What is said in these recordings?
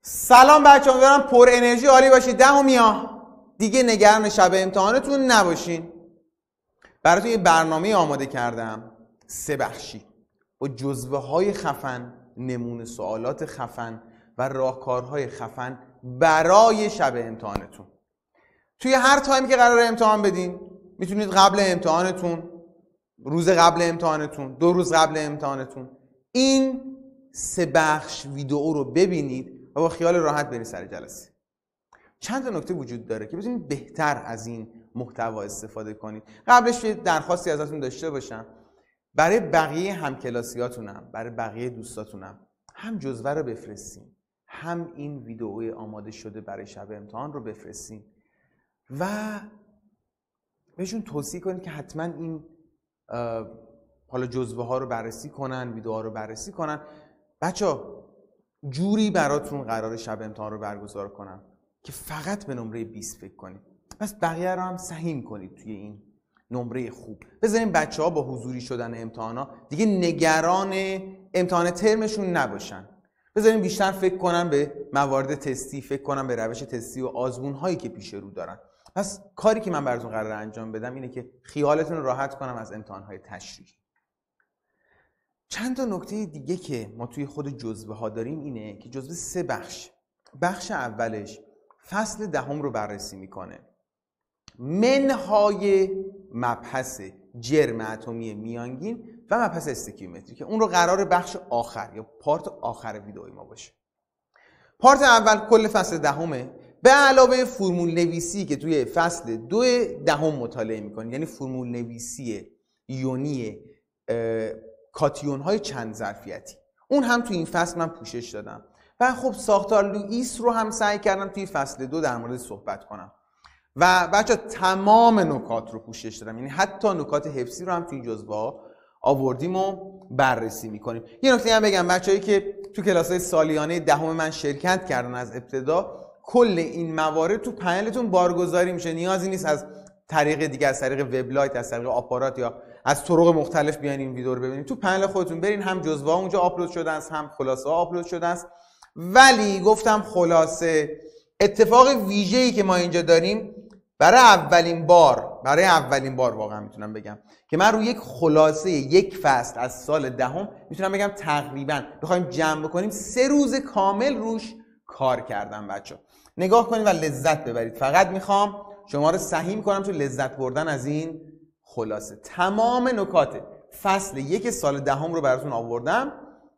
سلام بچه، امیدوارم پر انرژی عالی باشید. دهمیا دیگه نگران شب امتحانتون نباشین. براتون یه برنامه آماده کردم 3 بخشی با جزوه های خفن، نمونه سوالات خفن و راهکارهای خفن برای شب امتحانتون. توی هر تایمی که قرار امتحان بدین میتونید قبل امتحانتون، روز قبل امتحانتون، 2 روز قبل امتحانتون این 3 بخش ویدئو رو ببینید و با خیال راحت برید سر جلسه. چند تا نکته وجود داره که بتونید بهتر از این محتوا استفاده کنید. قبلش یه درخواستی ازتون داشته باشم، برای بقیه همکلاسیاتونم، برای بقیه دوستاتونم هم جزوه رو بفرستین، هم این ویدئوی آماده شده برای شب امتحان رو بفرستین و بهشون توصیه کنید که حتما این حالا جزوه ها رو بررسی کنن، ویدئوها رو بررسی کنن. بچه‌ها جوری براتون قرار شب امتحان رو برگزار کنم که فقط به نمره 20 فکر کنید. پس بقیه رو هم سهیم کنید توی این نمره خوب. بذارین بچه‌ها با حضوری شدن امتحانا دیگه نگران امتحان ترمشون نباشن. بذارین بیشتر فکر کنن به موارد تستی، فکر کنن به روش تستی و آزمون هایی که پیش رو دارن. پس کاری که من براتون قراره انجام بدم اینه که خیالتون رو راحت کنم از امتحان های تشریحی. چند تا نکته دیگه که ما توی خود جزوه ها داریم اینه که جزوه 3 بخش. بخش اولش فصل دهم رو بررسی میکنه، منهای مبحث جرم اتمی میانگین و مبحث استیکیومتری که اون رو قرار بخش آخر یا پارت آخر ویدئوی ما باشه. پارت اول کل فصل دهمه، به علاوه فرمول نویسی که توی فصل 2 دهم مطالعه میکنید، یعنی فرمول نویسی یونی کاتیون های چند ظرفیتی، اون هم توی این فصل من پوشش دادم و خب ساختار لوئیس رو هم سعی کردم توی فصل 2 در مورد صحبت کنم و بچه‌ها تمام نکات رو پوشش دادم، یعنی حتی نکات حفظی رو هم توی جزوه ها آوردیم و بررسی میکنیم. یه نکته هم بگم، بچه‌هایی که تو کلاس‌های سالیانه دهم من شرکت کردن از ابتدا، کل این موارد تو پنلتون بارگذاری میشه. نیازی نیست از طریق دیگه، از طریق وبلاایت، از طریق آپارات یا از طرق مختلف بیاین این ویدیو رو ببینید. تو پنل خودتون برین، هم جزوه ها اونجا آپلود شده است، هم خلاصه ها آپلود شده است. ولی گفتم خلاصه اتفاق ویژه‌ای که ما اینجا داریم برای اولین بار واقعا میتونم بگم که من روی یک خلاصه یک فصل از سال دهم میتونم بگم تقریبا بخوایم جمع بکنیم 3 روز کامل روش کار کردم. بچه‌ها نگاه کنید و لذت ببرید. فقط میخوام شما رو سهیم کنم تو لذت بردن از این خلاصه. تمام نکات فصل 1 سال دهم رو براتون آوردم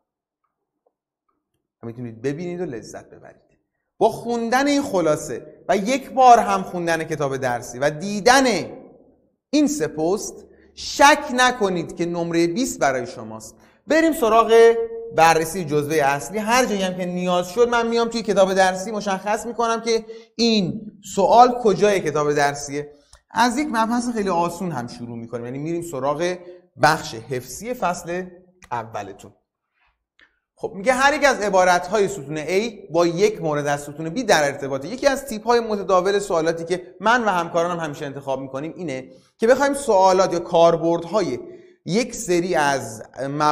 و میتونید ببینید و لذت ببرید. با خوندن این خلاصه و یک بار هم خوندن کتاب درسی و دیدن این 3 پست شک نکنید که نمره 20 برای شماست. بریم سراغ بررسی جزوه اصلی. هر جایی هم که نیاز شد من میام توی کتاب درسی مشخص میکنم که این سوال کجای کتاب درسیه. از یک مبحث خیلی آسون هم شروع میکنیم، یعنی میریم سراغ بخش حفظی فصل اولتون. خب میگه هر یک از عبارت‌های ستون A با یک مورد از ستون B در ارتباطه. یکی از تیپ‌های متداول سوالاتی که من و همکارانم همیشه انتخاب میکنیم اینه که بخوایم سوالات یا کاربردهای یک سری از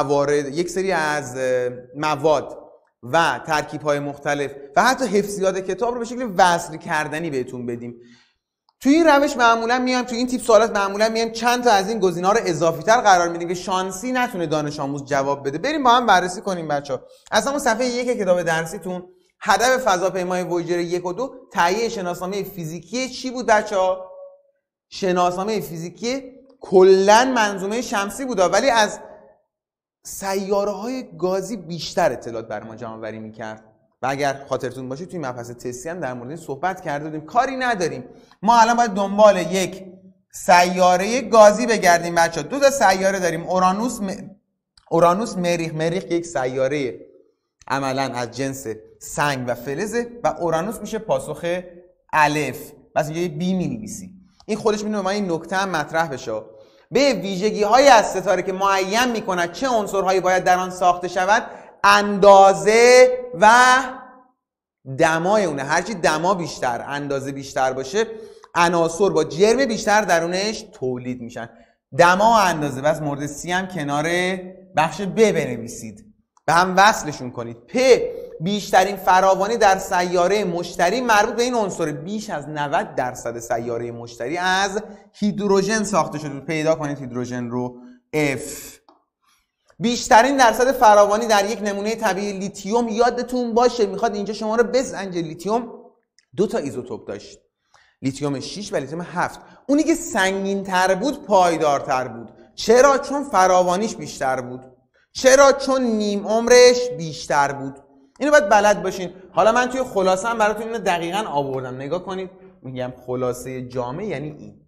مواد و ترکیب‌های مختلف و حتی حفظیات کتاب رو به شکل وصل کردنی بهتون بدیم. توی این روش معمولا میایم توی این تیپ سوالات معمولا میایم چند تا از این گزینه‌ها رو اضافی‌تر قرار میدیم که شانسی نتونه دانش آموز جواب بده. بریم با هم بررسی کنیم بچه‌ها. از همون صفحه 1 کتاب درسیتون هدف فضاپیمای وویجر 1 و 2 تهیه شناسنامه فیزیکی چی بود بچه‌ها؟ شناسنامه فیزیکی کلاً منظومه شمسی بود، ولی از سیاره‌های گازی بیشتر اطلاعات برای ما جمع‌آوری می‌کرد. و اگر خاطرتون باشه توی مبحث تستی هم در مورد این صحبت کرده بودیم. کاری نداریم، ما الان باید دنبال یک سیاره گازی بگردیم بچه‌ها. 2 تا سیاره داریم، اورانوس، مریخ که یک سیاره عملاً از جنس سنگ و فلزه و اورانوس میشه پاسخ الف، بس یه بی می‌نویسی. این خودش میتونه ما این نکته هم مطرح بشه. به ویژگی‌های از ستاره که معین می‌کند چه عنصرهایی باید در آن ساخته شود، اندازه و دمای اونه. هرچی دما بیشتر، اندازه بیشتر باشه، عناصر با جرم بیشتر درونش تولید میشن. دما و اندازه. بس مورد سی هم کنار بخش ب بنویسید، به هم وصلشون کنید. پ بیشترین فراوانی در سیاره مشتری مربوط به این عنصر. بیش از 90% سیاره مشتری از هیدروژن ساخته شده. پیدا کنید هیدروژن رو F. بیشترین درصد فراوانی در یک نمونه طبیعی لیتیوم. یادتون باشه میخواد اینجا شما رو بسنجه. لیتیوم 2 تا ایزوتوپ داشت، لیتیوم 6 و لیتیوم 7. اونی که سنگین تر بود پایدارتر بود. چرا؟ چون فراوانیش بیشتر بود. چرا؟ چون نیم عمرش بیشتر بود. اینو باید بلد باشین. حالا من توی خلاصه هم براتون اینو دقیقاً آوردم. نگاه کنید، میگم خلاصه جامع یعنی این.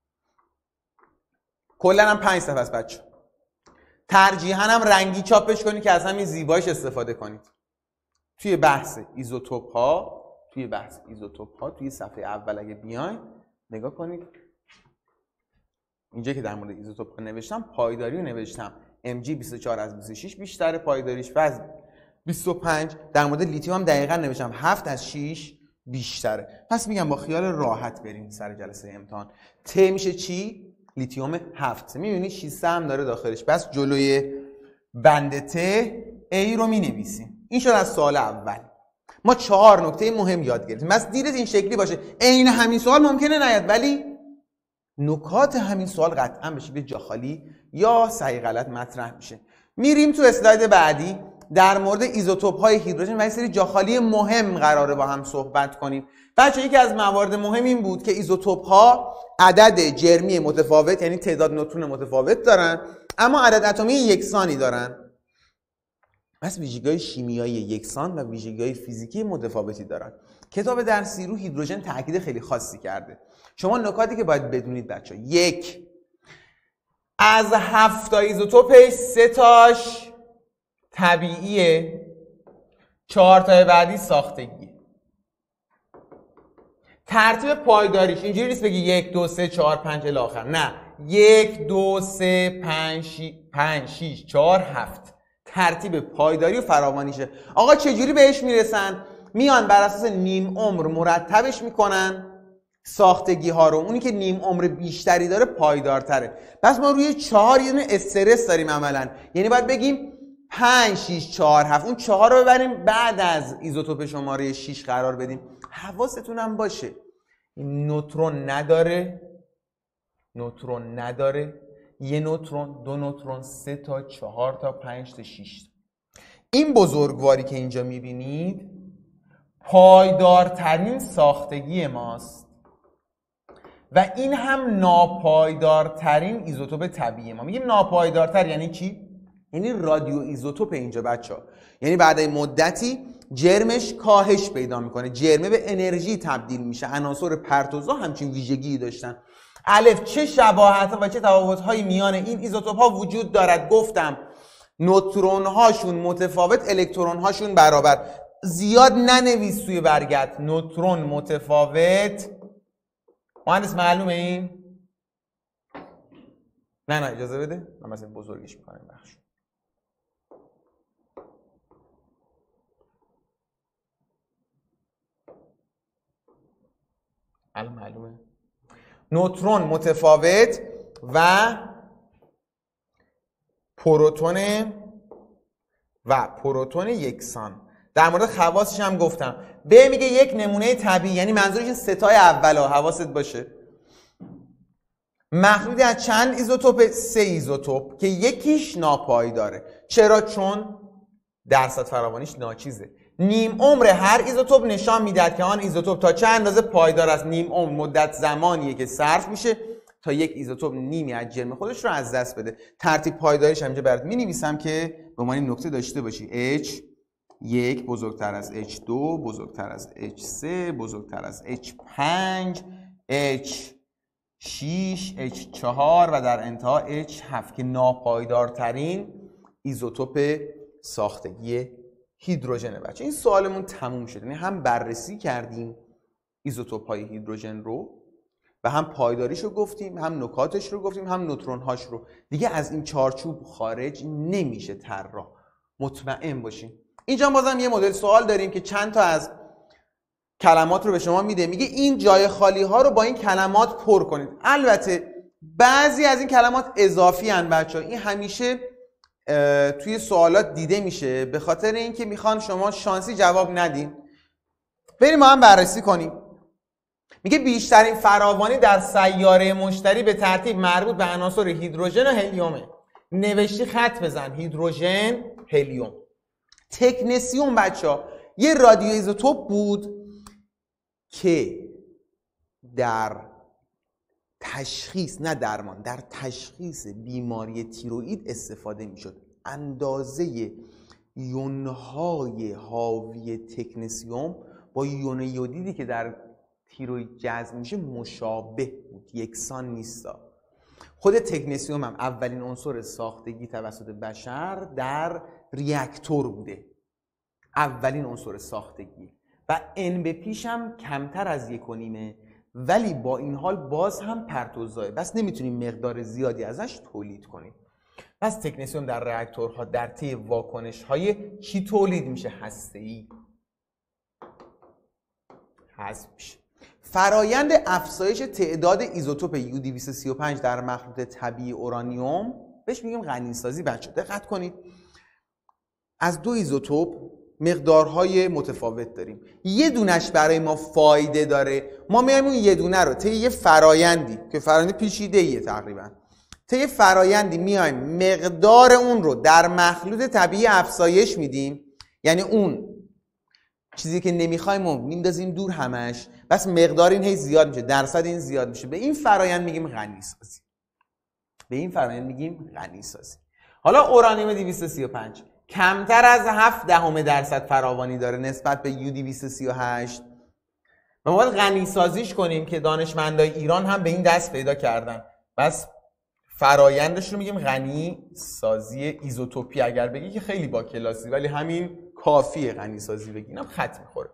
کلا هم 5 صفحه است بچه. ترجیحاً هم رنگی چاپش کنید که از همین زیباییش استفاده کنید. توی بحث ایزوتوپ ها، توی صفحه اول اگه بیاین نگاه کنید، اینجا که در مورد ایزوتوپ نوشتم پایداری رو نوشتم. Mg 24 از 26 بیشتره پایداریش و از 25. در مورد لیتیوم هم دقیقاً نوشتم 7 از 6 بیشتره. پس میگم با خیال راحت بریم سر جلسه امتحان. ت میشه چی؟ لیتیوم 7. میبینید 6 هم داره داخلش. بس جلوی بند ت ای رو مینویسیم. این شد از سوال اول. ما 4 نکته مهم یاد گرفتیم. بس دیرت این شکلی باشه. عین همین سوال ممکنه نیاد، ولی نکات همین سوال قطعا بشه به جا خالی یا صحیح غلط مطرح میشه. میریم تو اسلاید بعدی. در مورد ایزوتوپ های هیدروژن و یه سری جا خالی مهم قراره با هم صحبت کنیم. بچه یکی از موارد مهم این بود که ایزوتوپ ها عدد جرمی متفاوت، یعنی تعداد نوترون متفاوت دارن، اما عدد اتمی یکسانی دارن. پس ویژگی‌های شیمیایی یکسان و ویژگی‌های فیزیکی متفاوتی دارن. کتاب درسی رو هیدروژن تاکید خیلی خاصی کرده. شما نکاتی که باید بدونید بچه: 1 از 7 تا ایزوتوپش 3 تاش طبیعیه، 4 تا بعدی ساختگیه. ترتیب پایداریش اینجوری نیست بگی 1 2 3 4 5 الی آخر. نه، 1 2 3 5 6 4 7 ترتیب پایداری و فراوانیشه. آقا چجوری بهش میرسن؟ میان بر اساس نیم عمر مرتبش میکنن ساختگی ها رو. اونی که نیم عمر بیشتری داره پایدارتره. پس ما روی 4 یه دونه استرس داریم عملا. یعنی باید بگیم 5 6 4 7. اون 4 رو ببریم بعد از ایزوتوپ شماره 6 قرار بدیم. حواستون هم باشه نوترون نداره، یه نوترون، 2 نوترون، 3 تا 4 تا 5 تا 6. این بزرگواری که اینجا میبینید پایدارترین ساختگی ماست و این هم ناپایدارترین ایزوتوپ طبیعی ما. میگیم ناپایدارتر یعنی چی؟ یعنی رادیو ایزوتوپ اینجا بچه ها. یعنی بعد این مدتی جرمش کاهش پیدا میکنه، جرمه به انرژی تبدیل میشه. عناصر پرتوزا همچین ویژگی داشتن. الف، چه شباهت و چه تفاوت های میان این ایزوتوپ ها وجود دارد؟ گفتم نوترون هاشون متفاوت، الکترون هاشون برابر. زیاد ننویس توی برگت نوترون متفاوت. مهندس معلومه این؟ نه اجازه بده من مثلا بزرگش میکنم بخش. معلومه نوترون متفاوت و پروتون یکسان. در مورد خواصش هم گفتم. به میگه یک نمونه طبیعی، یعنی منظورش ستای اولا، حواست باشه، مخلوطی از چند ایزوتوپ؟ 3 ایزوتوپ که یکیش ناپایداره. چرا؟ چون درصد فراوانیش ناچیزه. نیم عمر هر ایزوتوپ نشان میدهد که آن ایزوتوپ تا چه اندازه پایدار است. نیم عمر مدت زمانیه که صرف میشه تا یک ایزوتوپ نیمی از جرم خودش رو از دست بده. ترتیب پایداریش هم اینجا برات مینویسم که به عنوان نکته داشته باشی. H1 بزرگتر از H2 بزرگتر از H3 بزرگتر از H5 H6 H4 و در انتها H7 که ناپایدارترین ایزوتوپ ساختگی هیدروژنه. بچه این سوالمون تموم شد. یعنی هم بررسی کردیم ایزوتوپ های هیدروژن رو و هم پایداریش رو گفتیم، هم نکاتش رو گفتیم، هم نوترون هاش رو. دیگه از این چارچوب خارج نمیشه طراح. مطمئن باشین. اینجا بازم یه مدل سوال داریم که چند تا از کلمات رو به شما میده. میگه این جای خالی ها رو با این کلمات پر کنید. البته بعضی از این کلمات اضافی ان بچه ها. این همیشه توی سوالات دیده میشه، به خاطر اینکه میخوان شما شانسی جواب ندین. بریم ما هم بررسی کنیم. میگه بیشترین فراوانی در سیاره مشتری به ترتیب مربوط به عناصر هیدروژن و هلیومه. نوشتی خط بزن، هیدروژن، هلیوم. تکنسیوم بچه‌ها یه رادیوایزوتوپ بود که در تشخیص، نه درمان، در تشخیص بیماری تیروئید استفاده میشد. اندازه یونهای حاوی تکنسیوم با یون یودیدی که در تیروئید جذب میشه مشابه بود، یکسان نیستا. خود تکنسیوم هم اولین عنصر ساختگی توسط بشر در ریاکتور بوده، اولین عنصر ساختگی، و ان به پیش هم کمتر از 1.5، ولی با این حال باز هم پرتوزاه، بس نمیتونیم مقدار زیادی ازش تولید کنیم. پس تکنسیوم در ریاکتورها در طی واکنش‌های چی تولید میشه؟ هسته‌ای حذف میشه. فرایند افزایش تعداد ایزوتوپ U235 در مخلوط طبیعی اورانیوم بهش میگیم غنیسازی. بچه دقت کنید، از 2 ایزوتوپ مقدارهای متفاوت داریم. یه دونش برای ما فایده داره، ما میایم اون یه دونه رو طی یه فرایندی که فرایند پیچیده‌ایه تقریبا، طی فرایندی میایم مقدار اون رو در مخلوط طبیعی افزایش میدیم، یعنی اون چیزی که نمیخوایم رو میندازیم دور همش، بس مقدار این هی زیاد میشه، درصد این زیاد میشه. به این فرایند میگیم غنیسازی. به این فرایند میگیم غنیسازی. حالا اورانیوم 235 کمتر از 0.7% فراوانی داره نسبت به U238 و ما باید غنیسازیش کنیم که دانشمندای ایران هم به این دست پیدا کردن. بس فرایندش رو میگیم غنیسازی ایزوتوپی. اگر بگی که خیلی با کلاسی، ولی همین کافیه غنیسازی بگی، اینم خط میخوره.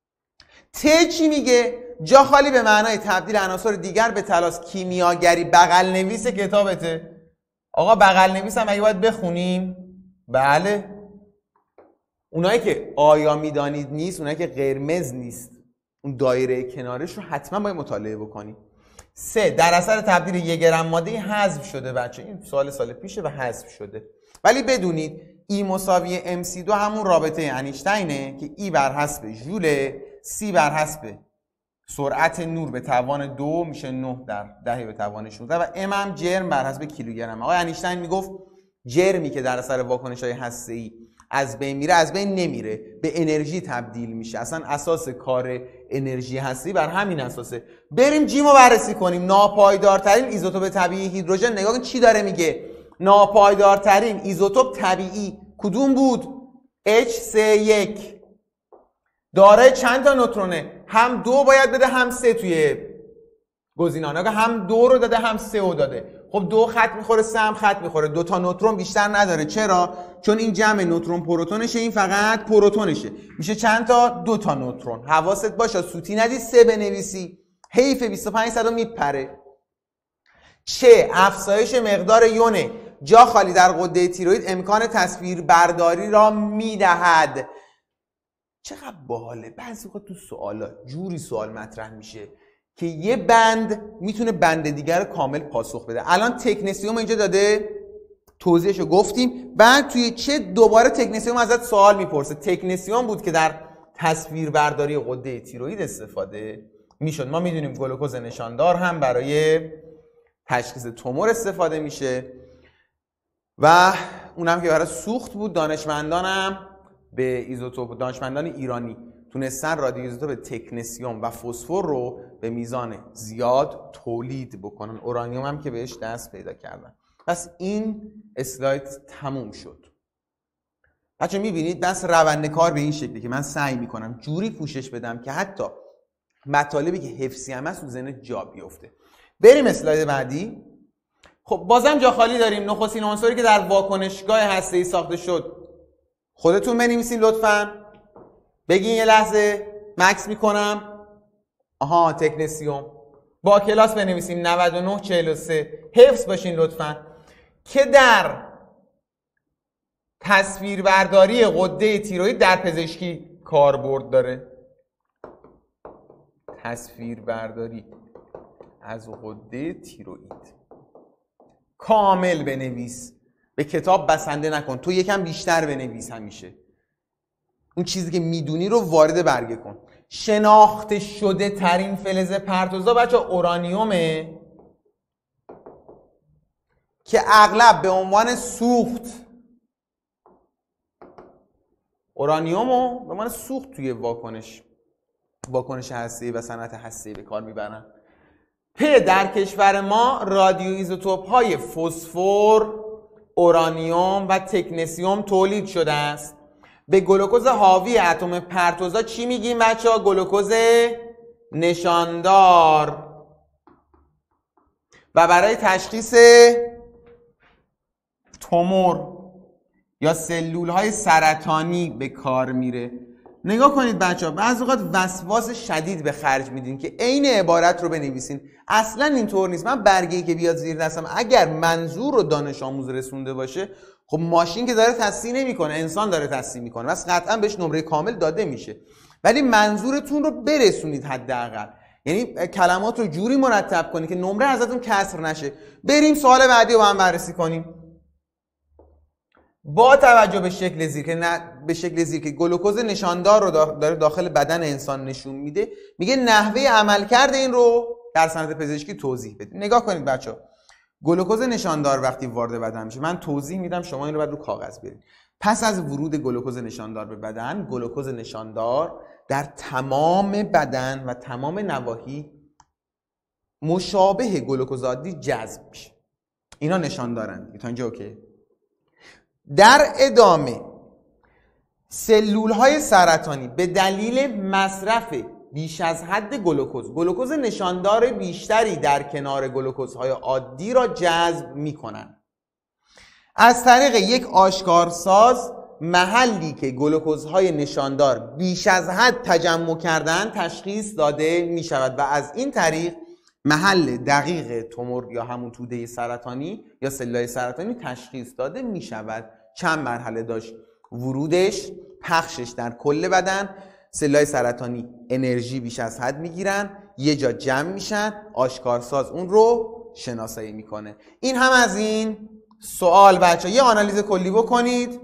ت چی میگه؟ جا خالی به معنای تبدیل عناصر دیگر به تلاس. کیمیاگری بغل نویس کتابته. آقا بغل نویس هم اگه باید بخونیم، بله، اونایی که آیا میدانید نیست، اونایی که قرمز نیست، اون دایره کنارش رو حتما باید مطالعه بکنید. 3 در اثر تبدیل 1 گرم ماده حذف شده. بچه این سال پیشه و حذف شده، ولی بدونید ای مساوی MC2 همون رابطه انیشتینه که ای بر حسب ژوله، سی بر حسب سرعت نور به توان 2 میشه 9 در 10 به توان 16 و ام هم جرم بر حسب کیلوگرم. آقای انیشتین میگفت جرمی که در اثر واکنش‌های هسته‌ای از بین میره، از بین نمیره، به انرژی تبدیل میشه. اصلا اساس کار انرژی هستی بر همین اساسه. بریم جیمو بررسی کنیم. ناپایدارترین ایزوتوپ طبیعی هیدروژن. نگاه کن چی داره میگه. ناپایدارترین ایزوتوپ طبیعی کدوم بود؟ H31. داره چند تا نوترونه؟ هم 2 باید بده هم 3 توی گزینه‌ها. هم 2 رو داده هم 3 رو داده. خب 2 خط میخوره، 3 هم خط میخوره. 2 تا نوترون بیشتر نداره. چرا؟ چون این جمع نوترون پروتونشه، این فقط پروتونشه. میشه چند تا؟ 2 تا نوترون. حواست باشه سوتی ندی 3 بنویسی. حیف 25 میپره. چه افزایش مقدار یون جا خالی در غده تیروئید امکان تصویر برداری را میدهد. چقدر باحاله. بعضی وقت تو سوالا جوری سوال مطرح میشه که یه بند میتونه بند دیگر رو کامل پاسخ بده. الان تکنسیوم اینجا داده، توضیحشو گفتیم. بعد توی چه دوباره تکنسیوم ازت سوال میپرسه. تکنسیوم بود که در تصویر برداری غده تیروئید استفاده میشد. ما میدونیم گلوکوز نشاندار هم برای تشخیص تومور استفاده میشه و اونم که برای سوخت بود. دانشمندان ایرانی تونستن رادیوایزوتوپ تکنسیوم و فسفر رو به میزان زیاد تولید بکنن. اورانیوم هم که بهش دست پیدا کردن. پس این اسلاید تموم شد. بچه میبینید بس روند کار به این شکلی که من سعی میکنم جوری پوشش بدم که حتی مطالبی که حفظی هم هست تو ذهن جا بیفته. بریم اسلاید بعدی. خب بازم جا خالی داریم. نخستین عنصری که در واکنشگاه هسته‌ای ساخته شد. خودتون بنویسین لطفاً. بگین یه لحظه مکس میکنم. آها تکنسیوم. با کلاس بنویسیم 9943. حفظ باشین لطفاً. که در تصویربرداری غده تیروئید در پزشکی کاربرد داره. تصویربرداری از غده تیروئید کامل بنویس. به کتاب بسنده نکن، تو یکم بیشتر بنویس، همیشه اون چیزی که میدونی رو وارد برگه کن. شناخته شده ترین فلز پرتوزا بچه اورانیومه که اغلب به عنوان سوخت، اورانیومو به عنوان سوخت توی واکنش هسته‌ای و صنعت هسته‌ای به کار میبرن. در کشور ما رادیو ایزوتوپ های فسفر، اورانیوم و تکنسیوم تولید شده است. به گلوکوز حاوی اتم پرتوزا چی میگیم بچه‌ها؟ گلوکوز نشاندار. و برای تشخیص تومور یا سلول های سرطانی به کار میره. نگاه کنید بچه ها، بعضی اوقات وسواس شدید به خرج میدین که عین عبارت رو بنویسین. اصلا اینطور نیست. من برگه‌ای که بیاد زیر دستم اگر منظور رو دانش آموز رسونده باشه، خب ماشین که داره تصحیح نمیکنه، انسان داره تصحیح میکنه، بس قطعا بهش نمره کامل داده میشه. ولی منظورتون رو برسونید حداقل، یعنی کلمات رو جوری مرتب کنید که نمره ازتون کسر نشه. بریم سوال بعدی رو با هم بررسی کنیم. با توجه به شکل زیر که گلوکوز نشاندار رو داره داخل بدن انسان نشون میده، میگه نحوه عملکرد این رو در صنعت پزشکی توضیح بدید. نگاه کنید بچه‌ها، گلوکوز نشاندار وقتی وارد بدن میشه، من توضیح میدم، شما این رو بعد رو کاغذ برید. پس از ورود گلوکوز نشاندار به بدن، گلوکوز نشاندار در تمام بدن و تمام نواحی مشابه گلوکوز عادی جذب میشه. اینا نشاندارن. تا اینجا اوکی؟ در ادامه سلول‌های سرطانی به دلیل مصرف بیش از حد گلوکوز نشاندار بیشتری در کنار گلوکوزهای عادی را جذب می‌کنند. از طریق یک آشکارساز محلی که گلوکوزهای نشاندار بیش از حد تجمع کردن تشخیص داده می‌شود و از این طریق محل دقیق تومور یا همون توده سرطانی یا سلول‌های سرطانی تشخیص داده می‌شود. چند مرحله داشت ورودش، پخشش در کل بدن، سلول‌های سرطانی انرژی بیش از حد میگیرن، یه جا جمع میشن، آشکارساز اون رو شناسایی میکنه. این هم از این سوال. بچه یه آنالیز کلی بکنید،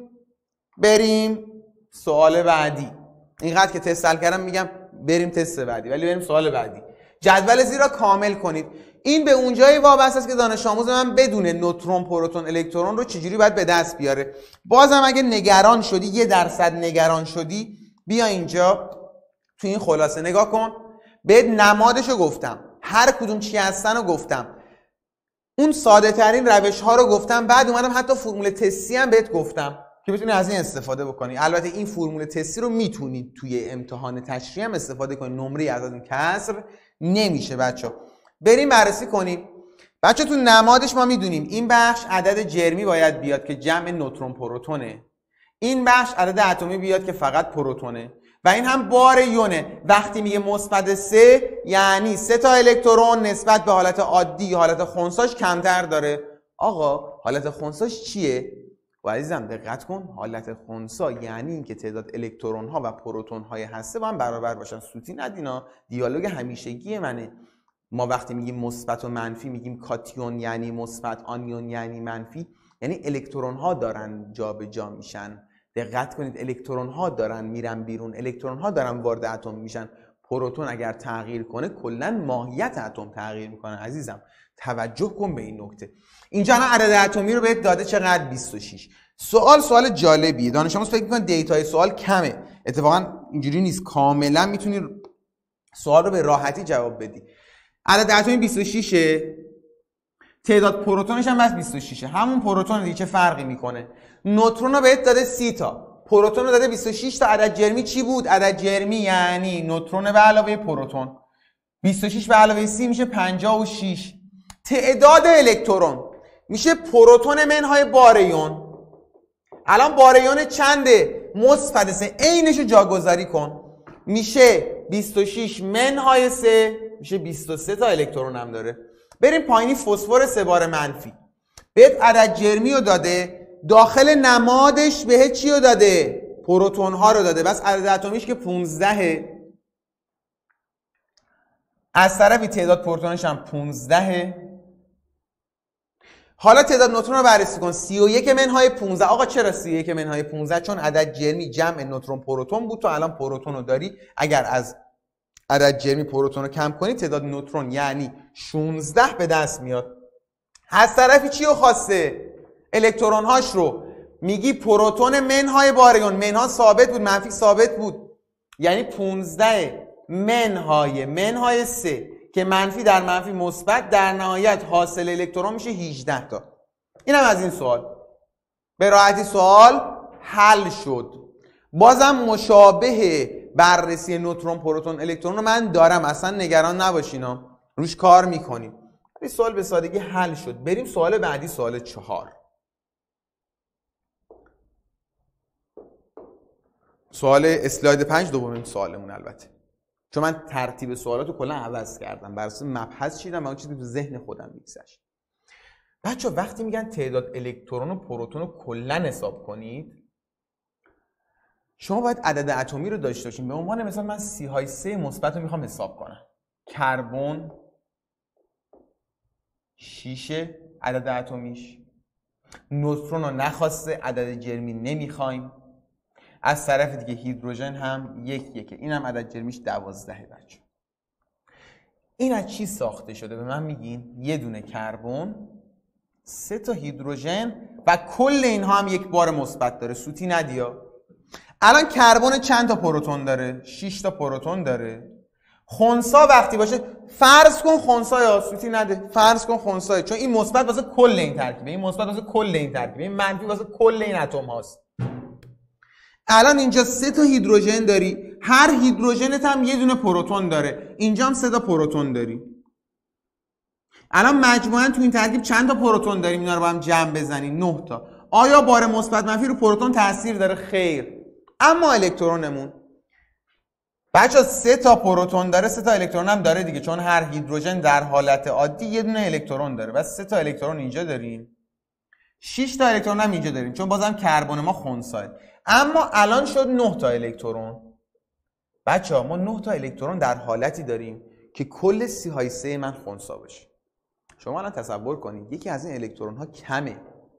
بریم سوال بعدی. اینقدر که تست حل کردم میگم بریم تست بعدی، ولی بریم سوال بعدی. جدول زیر را کامل کنید. این به اونجایی وابسته است که دانش آموز من بدونه نوترون، پروتون، الکترون رو چجوری باید به دست بیاره. بازم اگه نگران شدی، 1% نگران شدی، بیا اینجا تو این خلاصه نگاه کن. بهت نمادشو گفتم، هر کدوم چی هستن رو گفتم، اون ساده ترین روش ها رو گفتم، بعد اومدم حتی فرمول تستی هم بهت گفتم که بتونی از این استفاده بکنی. البته این فرمول تستی رو میتونید توی امتحان تشریحی هم استفاده کنید، نمره از اون کسر نمیشه. بچه بریم بررسی کنیم. بچه تو نمادش ما میدونیم این بخش عدد جرمی باید بیاد که جمع نوترون پروتونه، این بخش عدد اتمی بیاد که فقط پروتونه، و این هم بار یونه. وقتی میگه مثبت 3 یعنی 3 تا الکترون نسبت به حالت عادی، حالت خنثاش کمتر داره. آقا حالت خنثاش چیه؟ و عزیزم دقت کن، حالت خنثا یعنی اینکه تعداد الکترون ها و پروتون های هسته با هم برابر باشن. سوتی ندینا، دیالوگ همیشگی منه. ما وقتی میگیم مثبت و منفی میگیم کاتیون یعنی مثبت، آنیون یعنی منفی، یعنی الکترون ها دارن جابجا میشن. دقت کنید، الکترون ها دارن میرن بیرون، الکترون ها دارن وارد اتم میشن. پروتون اگر تغییر کنه کلا ماهیت اتم تغییر میکنه. عزیزم توجه کن به این نکته. اینجا الان عدد اتمی رو بهت داده چقدر؟ 26. سوال جالبیه. دانش آموز فکر میکنه دیتای سوال کمه. اتفاقا اینجوری نیست، کاملا میتونی سوال رو به راحتی جواب بدی. عدد اتمی 26ه، تعداد پروتونش هم بس 26ه. همون پروتون دیگه چه فرقی میکنه؟ نوترون رو بهت داده 30 تا، پروتون رو داده 26 تا. عدد جرمی چی بود؟ عدد جرمی یعنی نوترون به علاوه پروتون. 26 به علاوه 30 میشه 56. تعداد الکترون میشه پروتون منهای باریون. الان باریون چنده؟ مثبت 3. عینش رو جاگذاری کن، میشه 26 منهای 3 میشه 23 تا الکترون هم داره. بریم پایینی. فسفر 3 بار منفی بهت عدد جرمی رو داده، داخل نمادش بهت چی رو داده؟ پروتون ها رو داده. بس عدد اتمیش که 15، از طرفی تعداد پروتونش هم 15. حالا تعداد نوترون رو بررسی کن. 31 منهای 15. آقا چرا 31 منهای 15؟ چون عدد جرمی جمع نوترون پروتون بود. تو الان پروتون رو داری، اگر از عدد جرمی پروتون رو کم کنی تعداد نوترون یعنی 16 به دست میاد. از طرفی چی رو خواسته؟ الکترون هاش رو. میگی پروتون منهای باریون، منها ثابت بود، منفی ثابت بود، یعنی 15 منهای 3 که منفی در منفی مثبت، در نهایت حاصل الکترون میشه 18 تا. اینم از این سوال. به راحتی سوال حل شد. بازم مشابه بررسی نوترون پروتون الکترون رو من دارم، اصلا نگران نباشین، روش کار میکنیم. این سوال به سادگی حل شد. بریم سوال بعدی، سوال 4. سوال اسلاید 5 دومین سوالمون البته، چون من ترتیب سوالاتو کلا عوض کردم، بر اساس مبحث چیدم و اون چیزی تو ذهن خودم میگذشت. بچه‌ها وقتی میگن تعداد الکترون و پروتون رو کلا حساب کنید، شما باید عدد اتمی رو داشته باشین. به عنوان مثال من C/3 مثبت رو میخوام حساب کنم. کربن 6 عدد اتمیش، نوترون رو نخواسته، عدد جرمی نمیخوایم. از طرف دیگه هیدروژن هم 1 این هم عدد جرمیش 12 بچه. این از چی ساخته شده؟ به من میگین یه دونه کربن، 3 تا هیدروژن و کل اینها هم یک بار مثبت داره. سوتی ندیا. الان کربن چند تا پروتون داره؟ 6 تا پروتون داره. خنثی وقتی باشه فرض کن خنثی، یا سوتی نده، فرض کن خنثی، چون این مثبت واسه کل این ترکیبه، این مثبت واسه کل این ترکیبه، این منفی واسه کل این اتم هاست. الان اینجا 3 تا هیدروژن داری، هر هیدروژنت هم یه دونه پروتون داره، اینجا هم 3 تا پروتون داری. الان مجموعاً تو این ترکیب چند تا پروتون داریم؟ اینا رو با هم جمع بزنیم 9 تا. آیا بار مثبت منفی رو پروتون تاثیر داره؟ خیر. اما الکترونمون بچا 3 تا پروتون داره، 3 تا الکترون هم داره دیگه، چون هر هیدروژن در حالت عادی یه دونه الکترون داره. بس 3 تا الکترون اینجا داریم، 6 تا الکترون هم اینجا داریم، چون بازم کربن ما خنثیه. اما الان شد 9 تا الکترون. بچه‌ها ما 9 تا الکترون در حالتی داریم که کل C/3 من خنثی باشه. شما الان تصور کنید یکی از این الکترون ها کمه،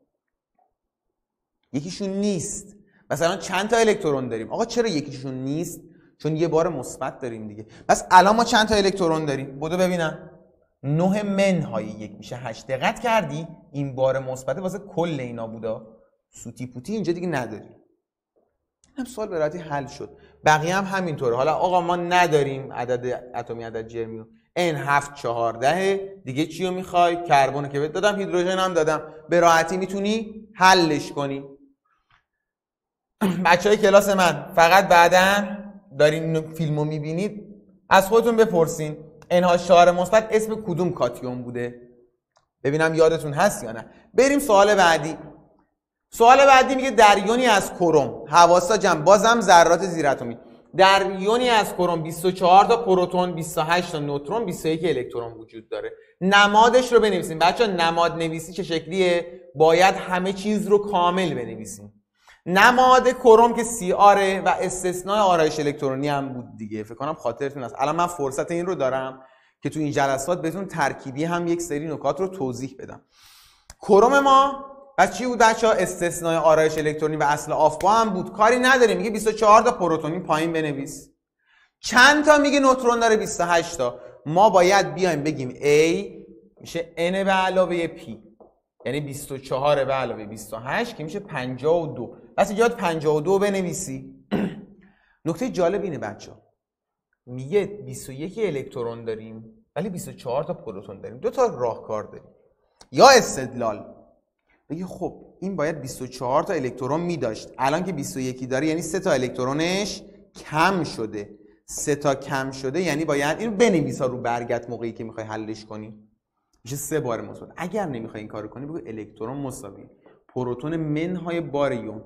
یکیشون نیست. مثلا چند تا الکترون داریم؟ آقا چرا یکیشون نیست؟ چون یه بار مثبت داریم دیگه. پس الان ما چند تا الکترون داریم؟ بدو ببینم. 9 منهای 1 میشه 8. دقت کردی؟ این بار مثبت واسه کل اینا بودا. سوتی پوتی اینجا دیگه نداریم. هم سوال به راحتی حل شد. بقیه هم همینطوره. حالا آقا ما نداریم عدد اتمی، عدد جرمی رو. N714 دیگه چی رو میخوای؟ کربن که بهت دادم، هیدروژن هم دادم. به راحتی میتونی حلش کنی. بچهای کلاس من فقط بعداً دارین فیلمو میبینید از خودتون بپرسین NH4 مثبت اسم کدوم کاتیون بوده؟ ببینم یادتون هست یا نه. بریم سوال بعدی. سوال بعدی میگه در یونی از کروم، حواسا جمع، بازم ذرات زیر اتمی، در یونی از کروم 24 تا پروتون، 28 تا نوترون، 21 الکترون وجود داره. نمادش رو بنویسیم. بچه‌ها نماد نویسی چه شکلیه؟ باید همه چیز رو کامل بنویسیم. نماد کروم که CR و استثناء آرایش الکترونی هم بود دیگه، فکر کنم خاطرتون هست. الان من فرصت این رو دارم که تو این جلسات بهتون ترکیبی هم یک سری نکات رو توضیح بدم. کروم ما پس چی بود بچه‌ها؟ استثناء آرایش الکترونی و اصل آفبا هم بود. کاری نداره، میگه 24 تا پروتون، این پایین بنویس. چند تا میگه نوترون داره؟ 28 تا. ما باید بیایم بگیم A میشه N به علاوه P، یعنی 24 به علاوه 28 که میشه 52. پس اینجا 52 بنویسی. نکته جالب اینه بچه‌ها، میگه 21 الکترون داریم ولی 24 تا پروتون داریم. دو تا راهکار داریم. یا استدلال بگی خب این باید 24 تا الکترون میداشت، الان که 21 داره یعنی 3 تا الکترونش کم شده. 3 تا کم شده یعنی باید اینو بنویسا رو برگت موقعی که میخوای حلش کنی. میشه 3 بار مثبت. اگر نمیخوای این کارو کنی بگو الکترون مساوی پروتون منهای بار یون.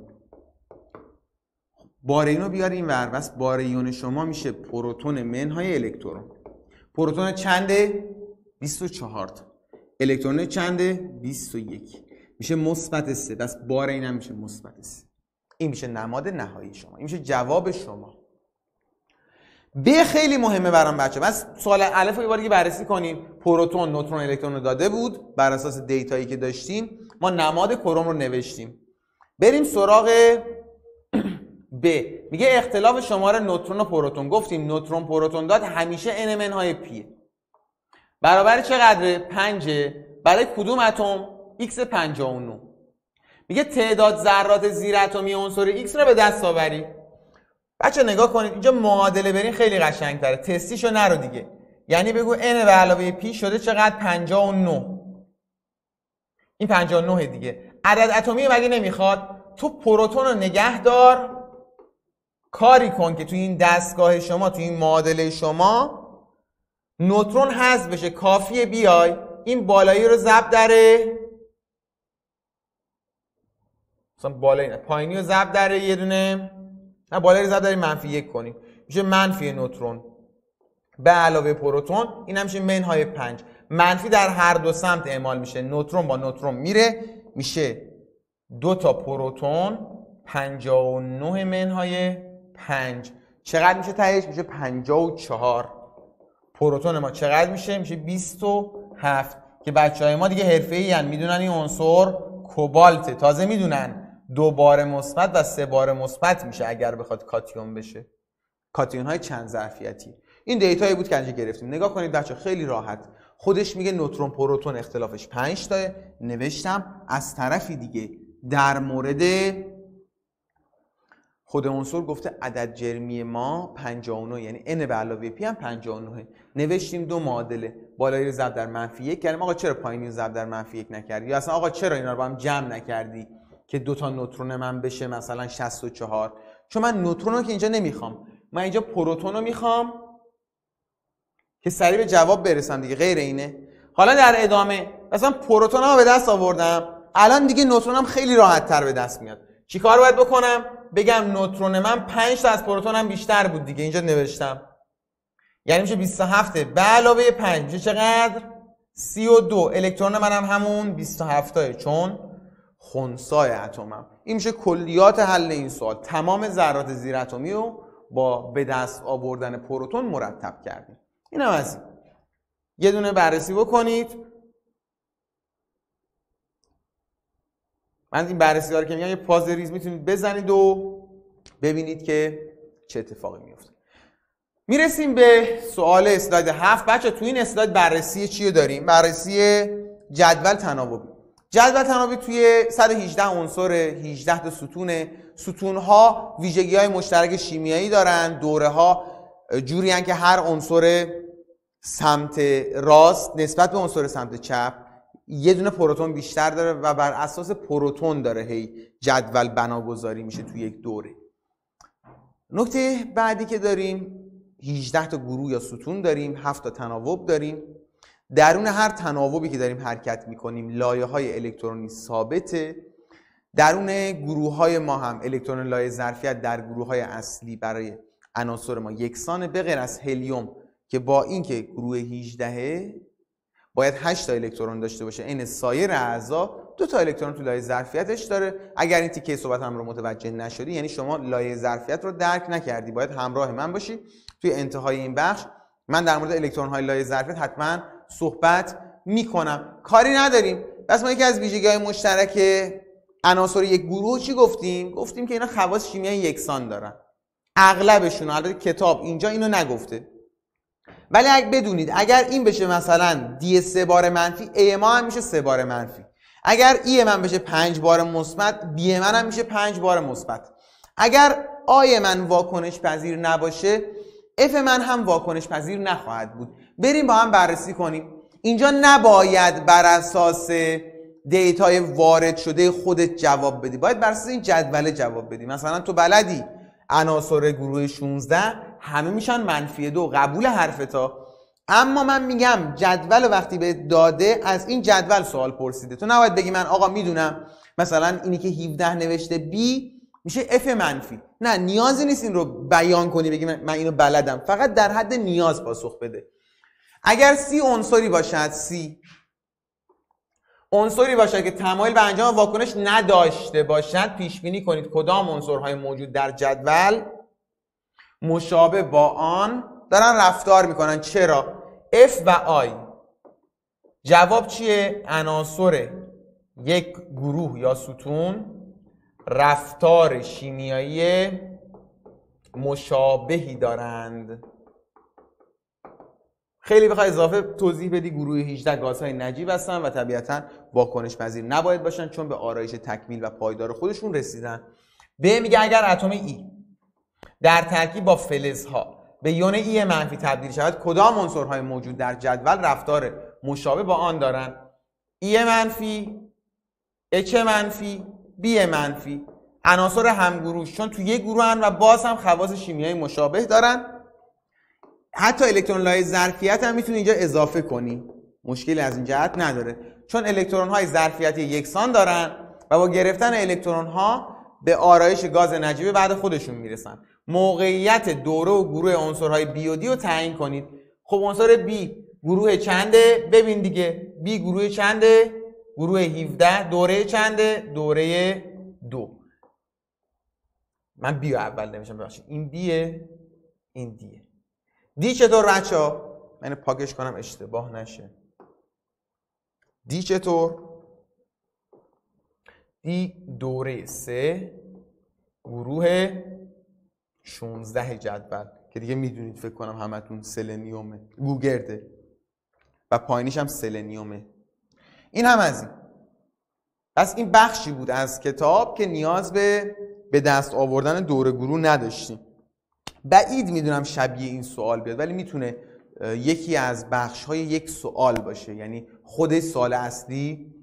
بار اینو بیار این ور، بس بار یون شما میشه پروتون منهای الکترون. پروتون چنده؟ 24 تا. الکترون چنده؟ 21. میشه مثبت 3. بس بار این هم میشه مثبت 3. این میشه نماد نهایی شما. این میشه جواب شما. ب خیلی مهمه برام بچه. بس سوال الف رو یه بار دیگه بررسی کنیم. پروتون، نوترون، الکترون رو داده بود، بر اساس دیتایی که داشتیم ما نماد کروم رو نوشتیم. بریم سراغ ب. میگه اختلاف شمار نوترون و پروتون. گفتیم نوترون پروتون داد همیشه n منهای پی برابر چقدره؟ 5. برای کدوم اتم؟ x 59. میگه تعداد ذرات زیر اتمی عنصر x رو به دست آوری. بچه نگاه کنید اینجا معادله برین خیلی قشنگ‌تره. تستیشو نرو دیگه. یعنی بگو n به علاوه p شده چقدر؟ 59. این 59 دیگه. عدد اتمی مگه نمیخواد؟ تو پروتون رو نگه دار، کاری کن که تو این دستگاه شما، تو این معادله شما نوترون حذف بشه. کافیه بیای این بالایی رو ضرب در مثلا بالایی نه پایینی رو ضرب در یه دونه، نه بالایی رو ضرب در -1 کنیم، میشه منفی نوترون به علاوه پروتون. این هم میشه منهای 5. منفی در هر دو سمت اعمال میشه. نوترون با نوترون میره، میشه 2 تا پروتون 59 منهای 5. چقدر میشه تهش؟ میشه 54. پروتون ما چقدر میشه؟ میشه 27. که بچهای ما دیگه حرفه‌ای ان، میدونن این عنصر کوبالت. تازه میدونن 2 بار مثبت و 3 بار مثبت میشه اگر بخواد کاتیون بشه. کاتیون های چند ظرفیتی. این دیتایی بود که اینجا گرفتیم. نگاه کنید بچه خیلی راحت. خودش میگه نوترون پروتون اختلافش 5 تاه. نوشتم. از طرفی دیگه در مورد خود عنصر گفته عدد جرمی ما 59، یعنی n به علاوه p هم 59. نوشتیم 2 معادله. بالایی رو ضرب در -1 کردیم. آقا چرا پایینی رو ضرب در -1 نکردی؟ یا اصلا آقا چرا اینا رو با هم جمع نکردی که 2 تا نوترون من بشه مثلا 64؟ چون من نوترون رو که اینجا نمیخوام، من اینجا پروتون رو میخوام که سریع به جواب برسم دیگه. غیر اینه. حالا در ادامه مثلا پروتون ها به دست آوردم، الان دیگه نوترون هم خیلی راحت تر به دست میاد. چی کار باید بکنم؟ بگم نوترون من 5 تا از پروتون هم بیشتر بود دیگه. اینجا نوشتم یعنی میشه 27 به علاوه 5 میشه چقدر؟ 32. الکترون منم همون 27 تاه چون خنثای اتمم. این میشه کلیات حل این سوال. تمام ذرات زیر اتمی رو با به دست آوردن پروتون مرتب کردیم. اینم از این. یه دونه بررسی بکنید. من این بررسی ها رو که میگم یه پاز ریز میتونید بزنید و ببینید که چه اتفاقی میفته. میرسیم به سوال اسلاید 7. بچه تو این اسلاید بررسی چی رو داریم؟ بررسی جدول تناوبی. جدول تناوبی توی 118 عنصر 18 تا ستونه. ستونها ویژگی های مشترک شیمیایی دارن. دوره ها جوری هن که هر عنصر سمت راست نسبت به عنصر سمت چپ یه دونه پروتون بیشتر داره و بر اساس پروتون داره هی جدول بناگذاری میشه توی یک دوره. نکته بعدی که داریم 18 تا گروه یا ستون داریم، 7 تا تناوب داریم. درون هر تناوبی که داریم حرکت میکنیم لایه های الکترونی ثابته. درون گروه های ما هم الکترون لایه ظرفیت در گروه های اصلی برای عناصر ما یکسانه، به غیر از هلیوم که با اینکه گروه 18 باید 8 تا الکترون داشته باشه. این سایر اعضا 2 تا الکترون تو لایه ظرفیتش داره. اگر این تیکه صحبتم رو متوجه نشدی یعنی شما لایه ظرفیت رو درک نکردی. باید همراه من باشی. توی انتهای این بخش من در مورد الکترون های لایه ظرفیت حتما صحبت میکنم. کاری نداریم. بس ما یکی از ویژگی‌های مشترک عناصر یک گروه چی گفتیم؟ گفتیم که اینا خواص شیمیایی یکسان دارن. اغلبشون، البته کتاب اینجا اینو نگفته. ولی اگه بدونید اگر این بشه مثلا دی 3 بار منفی، ای ما هم میشه 3 بار منفی. اگر ای من بشه 5 بار مثبت، بی من هم میشه 5 بار مثبت. اگر آی من واکنش پذیر نباشه، اف من هم واکنش پذیر نخواهد بود. بریم با هم بررسی کنیم. اینجا نباید بر اساس دیتای وارد شده خودت جواب بدی، باید بر اساس این جدول جواب بدی. مثلا تو بلدی عناصر گروه 16 همه میشن -2، قبول حرفتا. اما من میگم جدول وقتی به داده از این جدول سوال پرسیده، تو نباید بگی من آقا میدونم مثلا اینی که 17 نوشته بی میشه اف منفی. نه، نیازی نیست این رو بیان کنی بگی من اینو بلدم. فقط در حد نیاز پاسخ بده. اگر سی عنصری باشد، سی عنصری باشد که تمایل به انجام واکنش نداشته باشد، پیش بینی کنید کدام عنصرهای موجود در جدول مشابه با آن دارن رفتار میکنن. چرا؟ F و I. جواب چیه؟ عناصر یک گروه یا ستون رفتار شیمیایی مشابهی دارند. خیلی بخوای اضافه توضیح بدی، گروه 18 گازهای نجیب هستن و طبیعتاً واکنش پذیر نباید باشن چون به آرایش تکمیل و پایدار خودشون رسیدن. به میگه اگر اتم ای در ترکیب با فلزها به یون ای منفی تبدیل شود، کدام عنصرهای موجود در جدول رفتار مشابه با آن دارند؟ ای منفی، اچ منفی، بی منفی. عناصر همگروش چون تو یک گروه هن و باز هم خواص شیمیایی مشابه دارن. حتی الکترون های ظرفیت هم میتونی اینجا اضافه کنی، مشکلی از این جهت نداره چون الکترون های ظرفیتی یکسان دارن و با گرفتن الکترون ها به آرایش گاز نجیب بعد خودشون میرسن. موقعیت دوره و گروه عنصرهای بی و دی رو تعیین کنید. خب عنصر بی گروه چنده؟ ببین دیگه بی گروه چنده؟ گروه 17. دوره چنده؟ دوره 2. من بی رو اول نمیشم، ببخشید این بیه، این دیه. دی چطور بچه‌ها؟ من پاکش کنم اشتباه نشه. دی چطور؟ دی دوره 3 گروه 16 جدول که دیگه میدونید فکر کنم همتون سلنیومه، گوگرده و پایینیش هم سلنیومه. این هم از این. پس این بخشی بود از کتاب که نیاز به دست آوردن دوره گروه نداشتیم. بعید میدونم شبیه این سوال بیاد ولی میتونه یکی از بخش‌های یک سوال باشه، یعنی خود سوال اصلی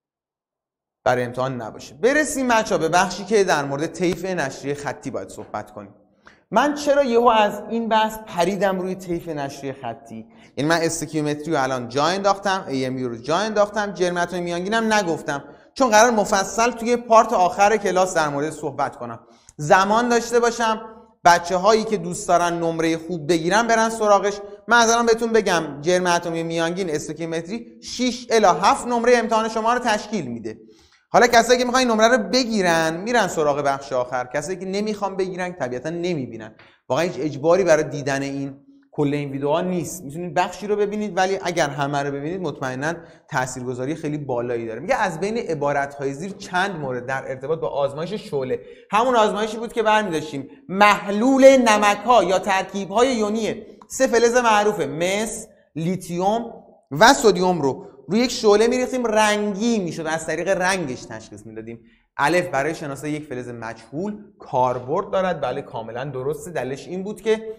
برای امتحان نباشه. برسیم بچه‌ها به بخشی که در مورد طیف نشریه خطی باید صحبت کنیم. من چرا یهو از این بحث پریدم روی طیف نشریه خطی؟ یعنی من استیکیومتری رو الان جا انداختم، AMU رو جا انداختم، جرم اتم میانگینم نگفتم چون قرار مفصل توی پارت آخر کلاس در مورد صحبت کنم. زمان داشته باشم، بچه هایی که دوست دارن نمره خوب بگیرن برن سراغش. من از الان بهتون بگم جرم اتمی میانگین استوکیومتری 6 الی 7 نمره امتحان شما رو تشکیل میده. حالا کسایی که میخوان نمره رو بگیرن میرن سراغ بخش آخر، کسایی که نمیخوان بگیرن طبیعتا نمیبینن. واقعا هیچ اجباری برای دیدن این کل این ویدیوها نیست، میتونید بخشی رو ببینید ولی اگر همه رو ببینید مطمئنا تاثیرگذاری خیلی بالایی داره. میگه از بین عبارت‌های زیر چند مورد در ارتباط با آزمایش شعله، همون آزمایشی بود که برمی‌داشتیم محلول نمک‌ها یا ترکیب‌های یونی سه فلز معروفه مس، لیتیوم و سدیم رو روی یک شعله می‌ریختیم، رنگی میشد، از طریق رنگش تشخیص میدادیم. الف برای شناسایی یک فلز مجهول کاربرد دارد. بله کاملا درسته. دلیلش این بود که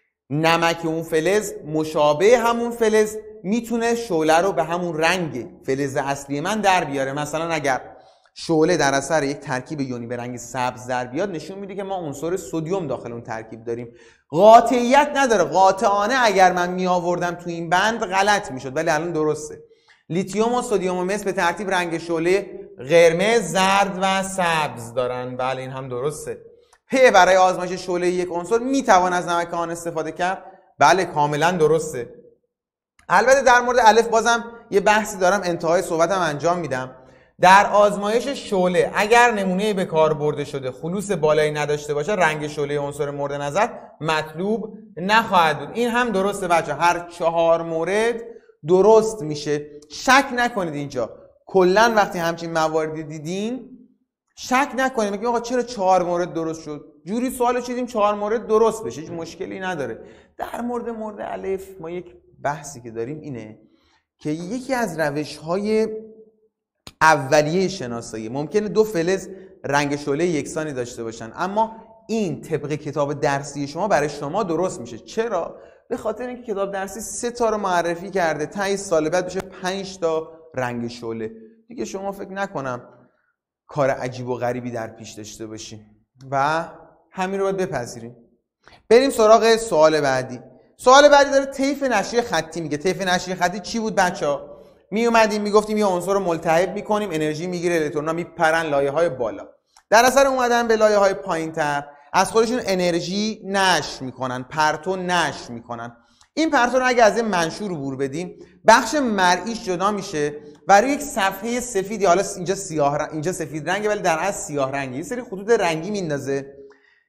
نمک اون فلز مشابه همون فلز میتونه شعله رو به همون رنگ فلز اصلی من در بیاره. مثلا اگر شعله در اثر یک ترکیب یونی به رنگ سبز در بیاد نشون میده که ما عنصر سدیم داخل اون ترکیب داریم. قاطعیت نداره، قاطعانه اگر من می آوردم تو این بند غلط میشد ولی الان درسته. لیتیوم و سدیم و مس به ترتیب رنگ شعله قرمز، زرد و سبز دارن. بله این هم درسته. پ برای آزمایش شعله یک عنصر میتوان از نمک آن استفاده کرد. بله کاملا درسته. البته در مورد الف بازم یه بحثی دارم انتهای صحبتم انجام میدم. در آزمایش شعله اگر نمونه به کار برده شده خلوص بالایی نداشته باشه رنگ شعله عنصر مورد نظر مطلوب نخواهد بود. این هم درسته بچه، هر 4 مورد درست میشه. شک نکنید اینجا کلا وقتی همچین مواردی دیدین شک نکنید میگیم آقا چرا 4 مورد درست شد، جوری سوالو چیدیم 4 مورد درست بشه، هیچ مشکلی نداره. در مورد الف ما یک بحثی که داریم اینه که یکی از روش‌های اولیه شناسایی ممکنه دو فلز رنگ شعله یکسانی داشته باشن، اما این طبق کتاب درسی شما برای شما درست میشه. چرا؟ به خاطر اینکه کتاب درسی 3 تا رو معرفی کرده، تا سال بعد بشه 5 تا رنگ شعله. دیگه شما فکر نکنم کار عجیب و غریبی در پیش داشته باشیم و همین رو باید بپذیریم. بریم سراغ سوال بعدی. سوال بعدی داره طیف نشری خطی میگه. طیف نشری خطی چی بود بچه‌ها؟ می اومدیم میگفتیم یه عنصر رو ملتهب میکنیم، انرژی میگیره، الکترون‌ها میپرن لایه‌های بالا. در اثر اومدن به لایه‌های پایین‌تر از خودشون انرژی نشر میکنن، پرتو نشر میکنن. این پرتو رو اگه از این منشور عبور بدیم بخش مرئیش جدا میشه و روی یک صفحه سفیدی، حالا اینجا سفید رنگه ولی در اصل سیاه رنگه، یه سری خطوط رنگی میندازه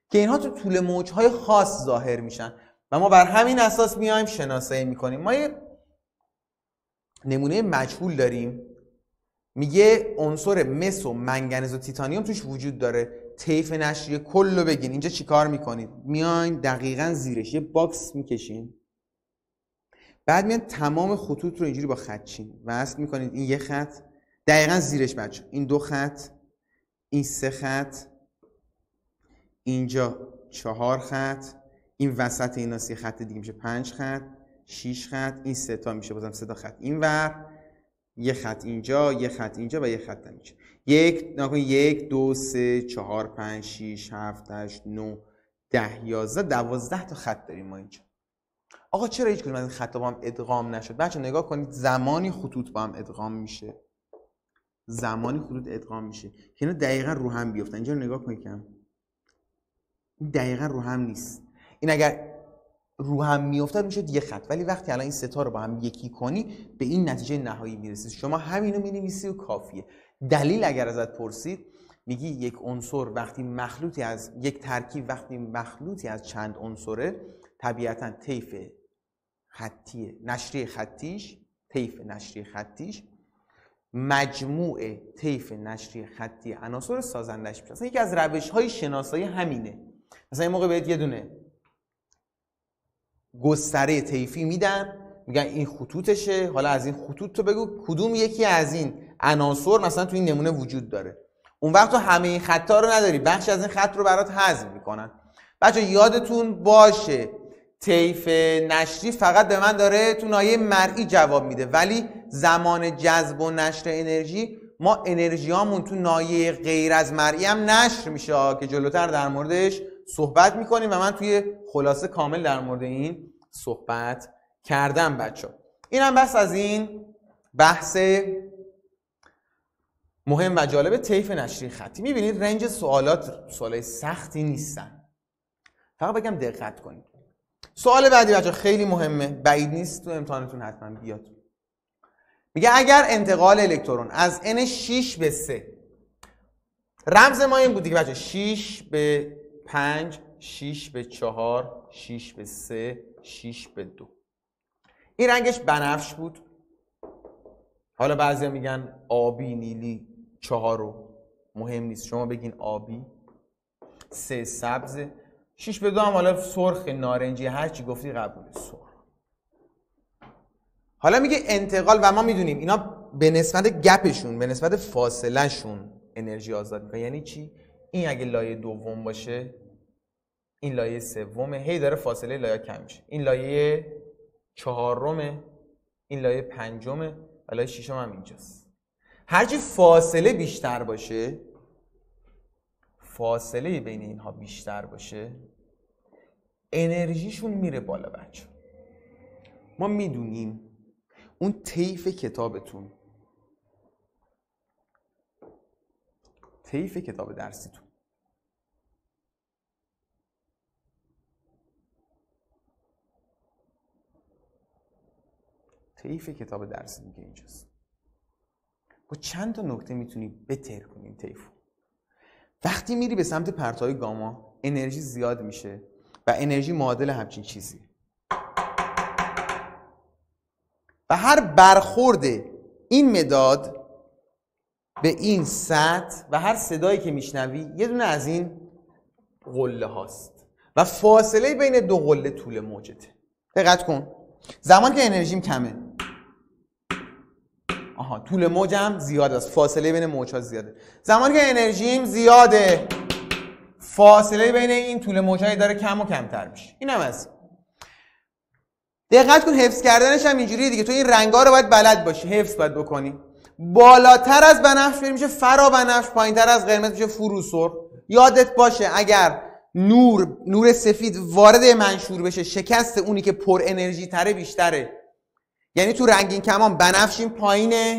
که اینها تو طول موجهای خاص ظاهر میشن و ما بر همین اساس میایم شناسایی میکنیم. ما یه نمونه مجهول داریم، میگه عنصر مس و منگنز و تیتانیوم توش وجود داره. طیف نشری کل رو بگین. اینجا چیکار میکنید؟ میاین دقیقاً زیرش یه باکس میکشین، بعد میان تمام خطوط رو اینجوری با خطچین وصل میکنید. این یه خط دقیقاً زیرش بچه، این 2 خط، این 3 خط، اینجا 4 خط، این وسط اینا 3 خط دیگه میشه 5 خط، 6 خط، این 3 تا میشه بازم 3 تا خط اینور، یه خط اینجا، یه خط اینجا و یه خط اینجا. 1 2 3 4 5 6 7 8 9 10 11 12 تا خط داریم ما اینجا. آقا چرا هیچ کدوم از این خطا با هم ادغام نشد؟ بچه نگاه کنید، زمانی خطوط با هم ادغام میشه، زمانی خطوط ادغام میشه که اینا دقیقاً رو هم بیفتن. اینجا رو نگاه کنید کم، این دقیقاً رو هم نیست. این اگر رو هم میافتاد میشد یه خط، ولی وقتی الان این 3 تا رو با هم یکی کنی به این نتیجه نهایی میرسی. شما همینو مینویسی و کافیه. دلیل اگر ازت پرسید میگی یک عنصر وقتی مخلوطی از یک ترکیب وقتی مخلوطی از چند عنصره، طبیعتاً طیف نشری خطیش مجموع طیف نشری خطی عناصر سازندش میشه. اصلا یکی از روش‌های شناسایی همینه. مثلا این موقع بهت یه دونه گستره طیفی میدن، میگن این خطوطشه، حالا از این خطوط تو بگو کدوم یکی از این عناصر مثلا تو این نمونه وجود داره. اون وقت تو همه این خطا رو نداری، بخش از این خط رو برات حذف میکنن. بچه یادتون باشه طیف نشری فقط به من داره تو ناحیه مرئی جواب میده، ولی زمان جذب و نشر انرژی ما انرژیامون تو ناحیه غیر از مرئی هم نشر میشه که جلوتر در موردش صحبت میکنیم و من توی خلاصه کامل در مورد این صحبت کردم. بچه اینم بس از این بحث مهم و جالب طیف نشری خطی. میبینید رنج سوالای سختی نیستن، فقط بگم دقت کنید. سوال بعدی بچه خیلی مهمه، بعید نیست تو امتحانتون حتما بیاد. میگه اگر انتقال الکترون از n 6 به 3، رمز ما این بود دیگه بچه، 6 به 5 6 به 4 6 به 3 6 به 2. این رنگش بنفش بود، حالا بعضیا میگن آبی نیلی، 4 رو مهم نیست شما بگین آبی، 3 سبز، 6 به 2 هم حالا سرخ نارنجی، هر چی گفتی قبوله سرخ. حالا میگه انتقال و ما میدونیم اینا به نسبت گپشون، به نسبت فاصله شون انرژی آزاد میکنه. یعنی چی؟ این اگه لایه دوم باشه این لایه سومه، هی داره فاصله لایه کم میشه. این لایه چهارمه، این لایه پنجمه و لایه ششم هم اینجاست. هرچی فاصله بیشتر باشه، فاصله بین اینها بیشتر باشه، انرژیشون میره بالا. بچه ما میدونیم اون طیف کتابتون، طیف کتاب درسیتون طیف کتاب درسی میگه اینجاست. با چند تا نکته میتونی بتر کنی این طیفو. وقتی میری به سمت پرتوهای گاما انرژی زیاد میشه و انرژی معادل همچین چیزی و هر برخورد این مداد به این سطح و هر صدایی که میشنوی یه دونه از این قله هاست و فاصله بین دو قله طول موجته. دقت کن، زمان که انرژیم کمه، طول موجم زیاد است، فاصله بین موج‌ها زیاده. زمانی که انرژیم زیاده، فاصله بین این طول موج‌ها داره کم و کمتر میشه. اینم از دقت کن، حفظ کردنش هم اینجوریه دیگه. تو این رنگا رو باید بلد باشی، حفظ باید بکنی. بالاتر از بنفش میشه فرا بنفش، پایینتر از قرمز میشه فرو سرخ. یادت باشه اگر نور سفید وارد منشور بشه، شکست اونی که پر انرژی تره بیشتره. یعنی تو رنگین کمان بنفش این پایینه،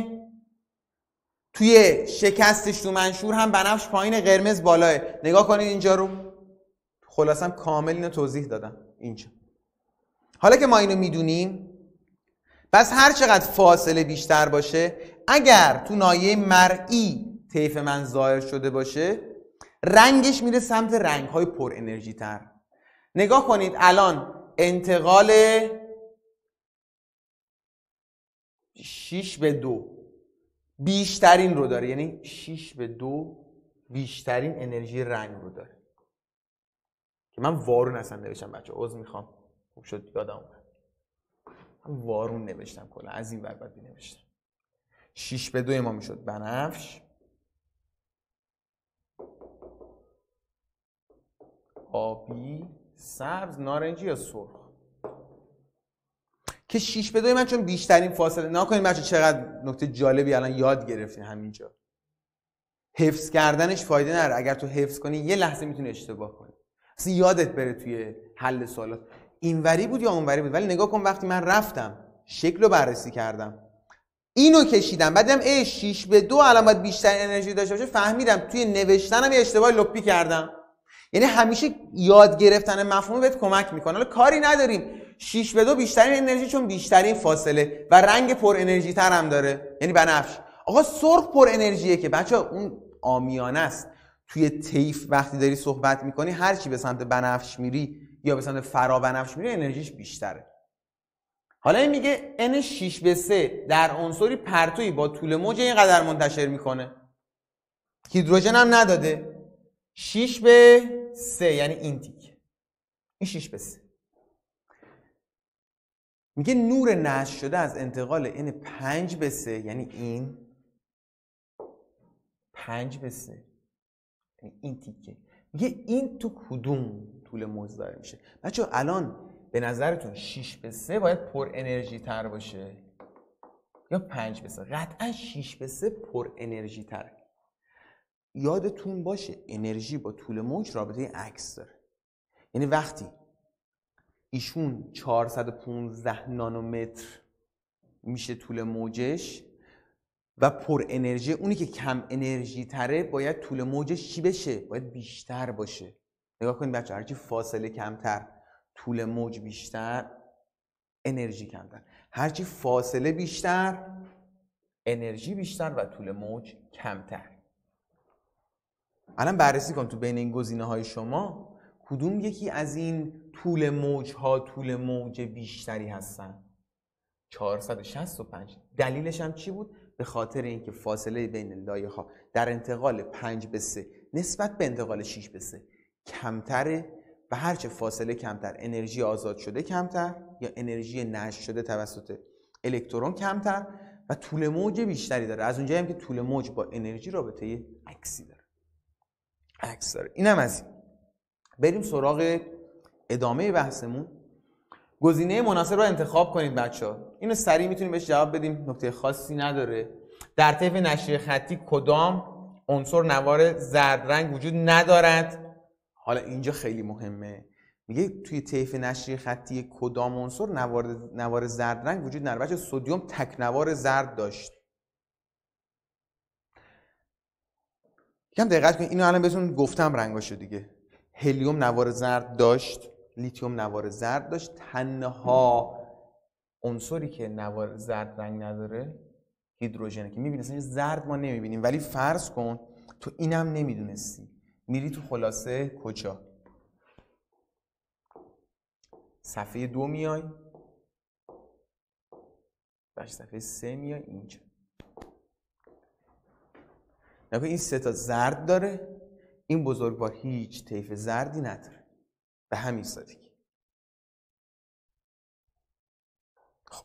توی شکستش تو منشور هم بنفش پایینه، قرمز بالاه. نگاه کنید اینجا رو، خلاصم کامل اینو توضیح دادم اینجا. حالا که ما اینو میدونیم، پس هر چقدر فاصله بیشتر باشه، اگر تو ناحیه مرئی طیف من ظاهر شده باشه، رنگش میره سمت رنگ‌های پر انرژی تر. نگاه کنید الان انتقال 6:2 بیشترین رو داره، یعنی 6:2 بیشترین انرژی رنگ رو داره که من وارون اصلا نوشتم بچه، عذر میخوام، خوب شد یادم اومد، من وارون نوشتم، کلا از این ور بعد نوشتم. 6:2 ما میشد بنفش، آبی، سبز، نارنجی یا سرخ، که 6:2 من چون بیشترین فاصله. نکنید بچه چقدر نکته جالبی الان یاد گرفتین همینجا. حفظ کردنش فایده نداره، اگر تو حفظ کنی یه لحظه میتونی اشتباه کنی، اصلا یادت بره توی حل سوالات اینوری بود یا اونوری بود. ولی نگاه کن وقتی من رفتم شکل رو بررسی کردم، اینو کشیدم، بعدم 6:2 الان باید بیشتر انرژی داشته باشه، فهمیدم توی نوشتنم یه اشتباه لپی کردم. یعنی همیشه یاد گرفتن مفهوم بهت کمک میکنه. حالا کاری نداریم 6:2 بیشترین انرژی چون بیشترین فاصله و رنگ پر انرژی تر هم داره، یعنی بنفش. آقا سرخ پر انرژیه که بچه اون عامیانه است. توی طیف وقتی داری صحبت میکنی هر چی به سمت بنفش میری یا به سمت فرا بنفش میری انرژیش بیشتره. حالا این میگه n 6:3 در عنصری پرتویی با طول موج اینقدر منتشر میکنه، هیدروژن هم نداده، 6:3 یعنی این تیک، این 6:3. میگه نور نشت شده از انتقال n 5:3 یعنی این 5:3 یعنی این تیکه. میگه این تو کدوم طول موج ظاهر میشه؟ بچه الان به نظرتون 6:3 باید پر انرژی تر باشه یا 5:3؟ قطعا 6:3 پر انرژی تره. یادتون باشه انرژی با طول موج رابطه عکس داره. یعنی وقتی ایشون 415 نانومتر میشه طول موجش و پر انرژی، اونی که کم انرژی تره باید طول موجش چی بشه؟ باید بیشتر باشه. نگاه کنید بچه، هرچی فاصله کمتر طول موج بیشتر، انرژی کمتر. هرچی فاصله بیشتر انرژی بیشتر و طول موج کمتر. الان بررسی کن تو بین این گزینه‌های شما کدوم یکی از این طول موج‌ها طول موج بیشتری هستن؟ 465. دلیلش هم چی بود؟ به خاطر اینکه فاصله بین لایه‌ها در انتقال 5:3 نسبت به انتقال 6:3 کمتره و هرچه فاصله کمتر انرژی آزاد شده کمتر یا انرژی نشت شده توسط الکترون کمتر و طول موج بیشتری داره. از اونجایی هم که طول موج با انرژی رابطه عکسی داره. عکس داره. اینم از این. بریم سراغ ادامه بحثمون. گزینه مناسب رو انتخاب کنید بچه‌ها. اینو سریع میتونیم بهش جواب بدیم، نکته خاصی نداره. در طیف نشریه خطی کدام عنصر نوار زرد رنگ وجود ندارد؟ حالا اینجا خیلی مهمه. میگه توی طیف نشریه خطی کدام عنصر نوار زرد رنگ وجود نداره. بچه‌ها سدیم تک نوار زرد داشت. یکم دقت کنید، اینو الان بهتون گفتم رنگاشو دیگه. هلیوم نوار زرد داشت، لیتیوم نوار زرد داشت. تنها عنصری که نوار زرد رنگ نداره هیدروژنه که میبینی اصلا زرد ما نمیبینیم، ولی فرض کن تو اینم نمیدونستی، میری تو خلاصه کجا؟ صفحه 2 میای، باش صفحه 3 میای اینجا. نگاه این 3 تا زرد داره، این بزرگوار هیچ طیف زردی نداره، به همین سادگی. خب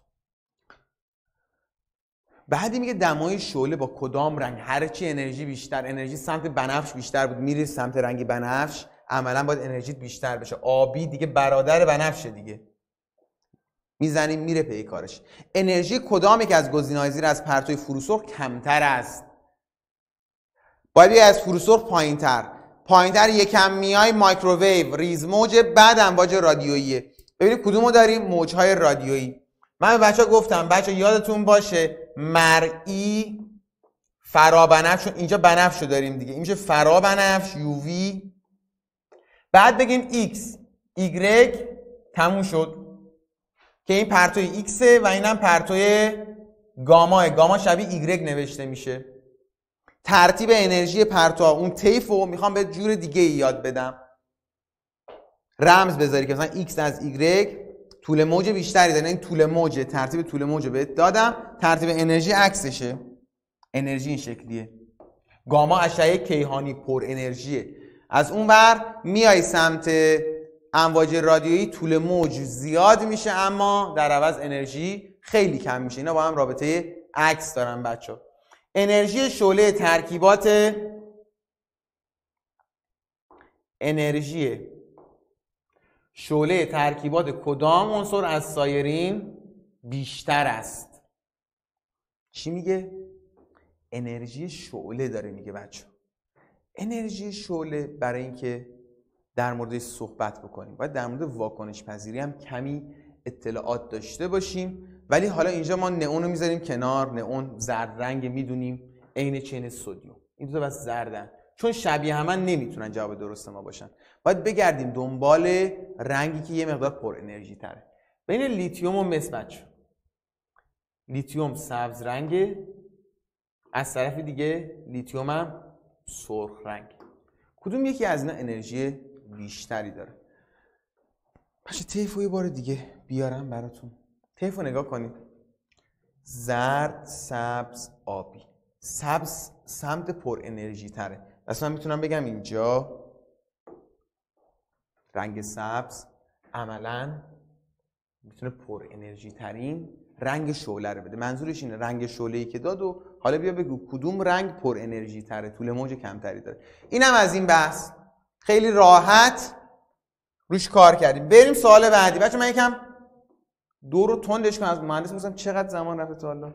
بعدی میگه دمای شعله با کدام رنگ، هرچی انرژی بیشتر، انرژی سمت بنفش بیشتر بود، میری سمت رنگ بنفش، عملا باید انرژیت بیشتر بشه. آبی دیگه برادر بنفشه دیگه، میزنیم میره پی کارش. انرژی کدام یک از گزینه‌های زیر از پرتوی فروسرخ کمتر است؟ باید از فروسرخ پایینتر یکم میای مایکروویو، ریز موج، بعد امواج رادیویی. ببینید کدومو داریم؟ موجهای رادیویی. من به بچه‌ها گفتم بچه‌ها یادتون باشه مرئی فرابنفش، اینجا بنفشو داریم دیگه، این میشه فرابنفش یووی، بعد بگیم ایکس ایگرگ، تموم شد که این پرتوی ایکسه و اینم پرتوی گاما شبیه ایگرگ نوشته میشه. ترتیب انرژی پرتاب اون طیف رو میخوام به جور دیگه یاد بدم، رمز بذاری که مثلا x از y طول موج بیشتری داره. این طول موج، ترتیب طول موج رو بهت دادم، ترتیب انرژی عکسشه. انرژی این شکلیه، گاما اشعه کیهانی پر انرژیه. از اون ور میای سمت امواج رادیویی، طول موج زیاد میشه اما در عوض انرژی خیلی کم میشه. اینا با هم رابطه عکس دارن بچه. انرژی شعله ترکیبات، انرژی شعله ترکیبات کدام عنصر از سایرین بیشتر است؟ چی میگه؟ انرژی شعله داره میگه بچه. انرژی شعله برای اینکه در موردش صحبت بکنیم باید در مورد واکنش پذیری هم کمی اطلاعات داشته باشیم. ولی حالا اینجا ما نئون رو میذاریم کنار. نئون زرد رنگ میدونیم، عین چین سدیم. این دو تا بس زردن، چون شبیه همن نمیتونن جواب درست ما باشن. باید بگردیم دنبال رنگی که یه مقدار پر انرژی تره. بین لیتیوم و مس بچه، لیتیوم سبز رنگه، از طرف دیگه لیتیوم هم سرخ رنگ. کدوم یکی از اینا انرژی بیشتری داره؟ بچه طیف یه بار دیگه بیارم براتون. طیف رو نگاه کنید، زرد، سبز، آبی. سبز سمت پر انرژی تره. اصلا من میتونم بگم اینجا رنگ سبز عملاً میتونه پر انرژی ترین رنگ شعله رو بده. منظورش اینه رنگ شعله‌ای که داد و حالا بیا بگو کدوم رنگ پر انرژی تره، طول موج کمتری داره. اینم از این بحث، خیلی راحت روش کار کردیم. بریم سوال بعدی. بچه من یکم دو رو تندش کنم. از مهندس می‌پرسم چقدر زمان رفته تا حالا؟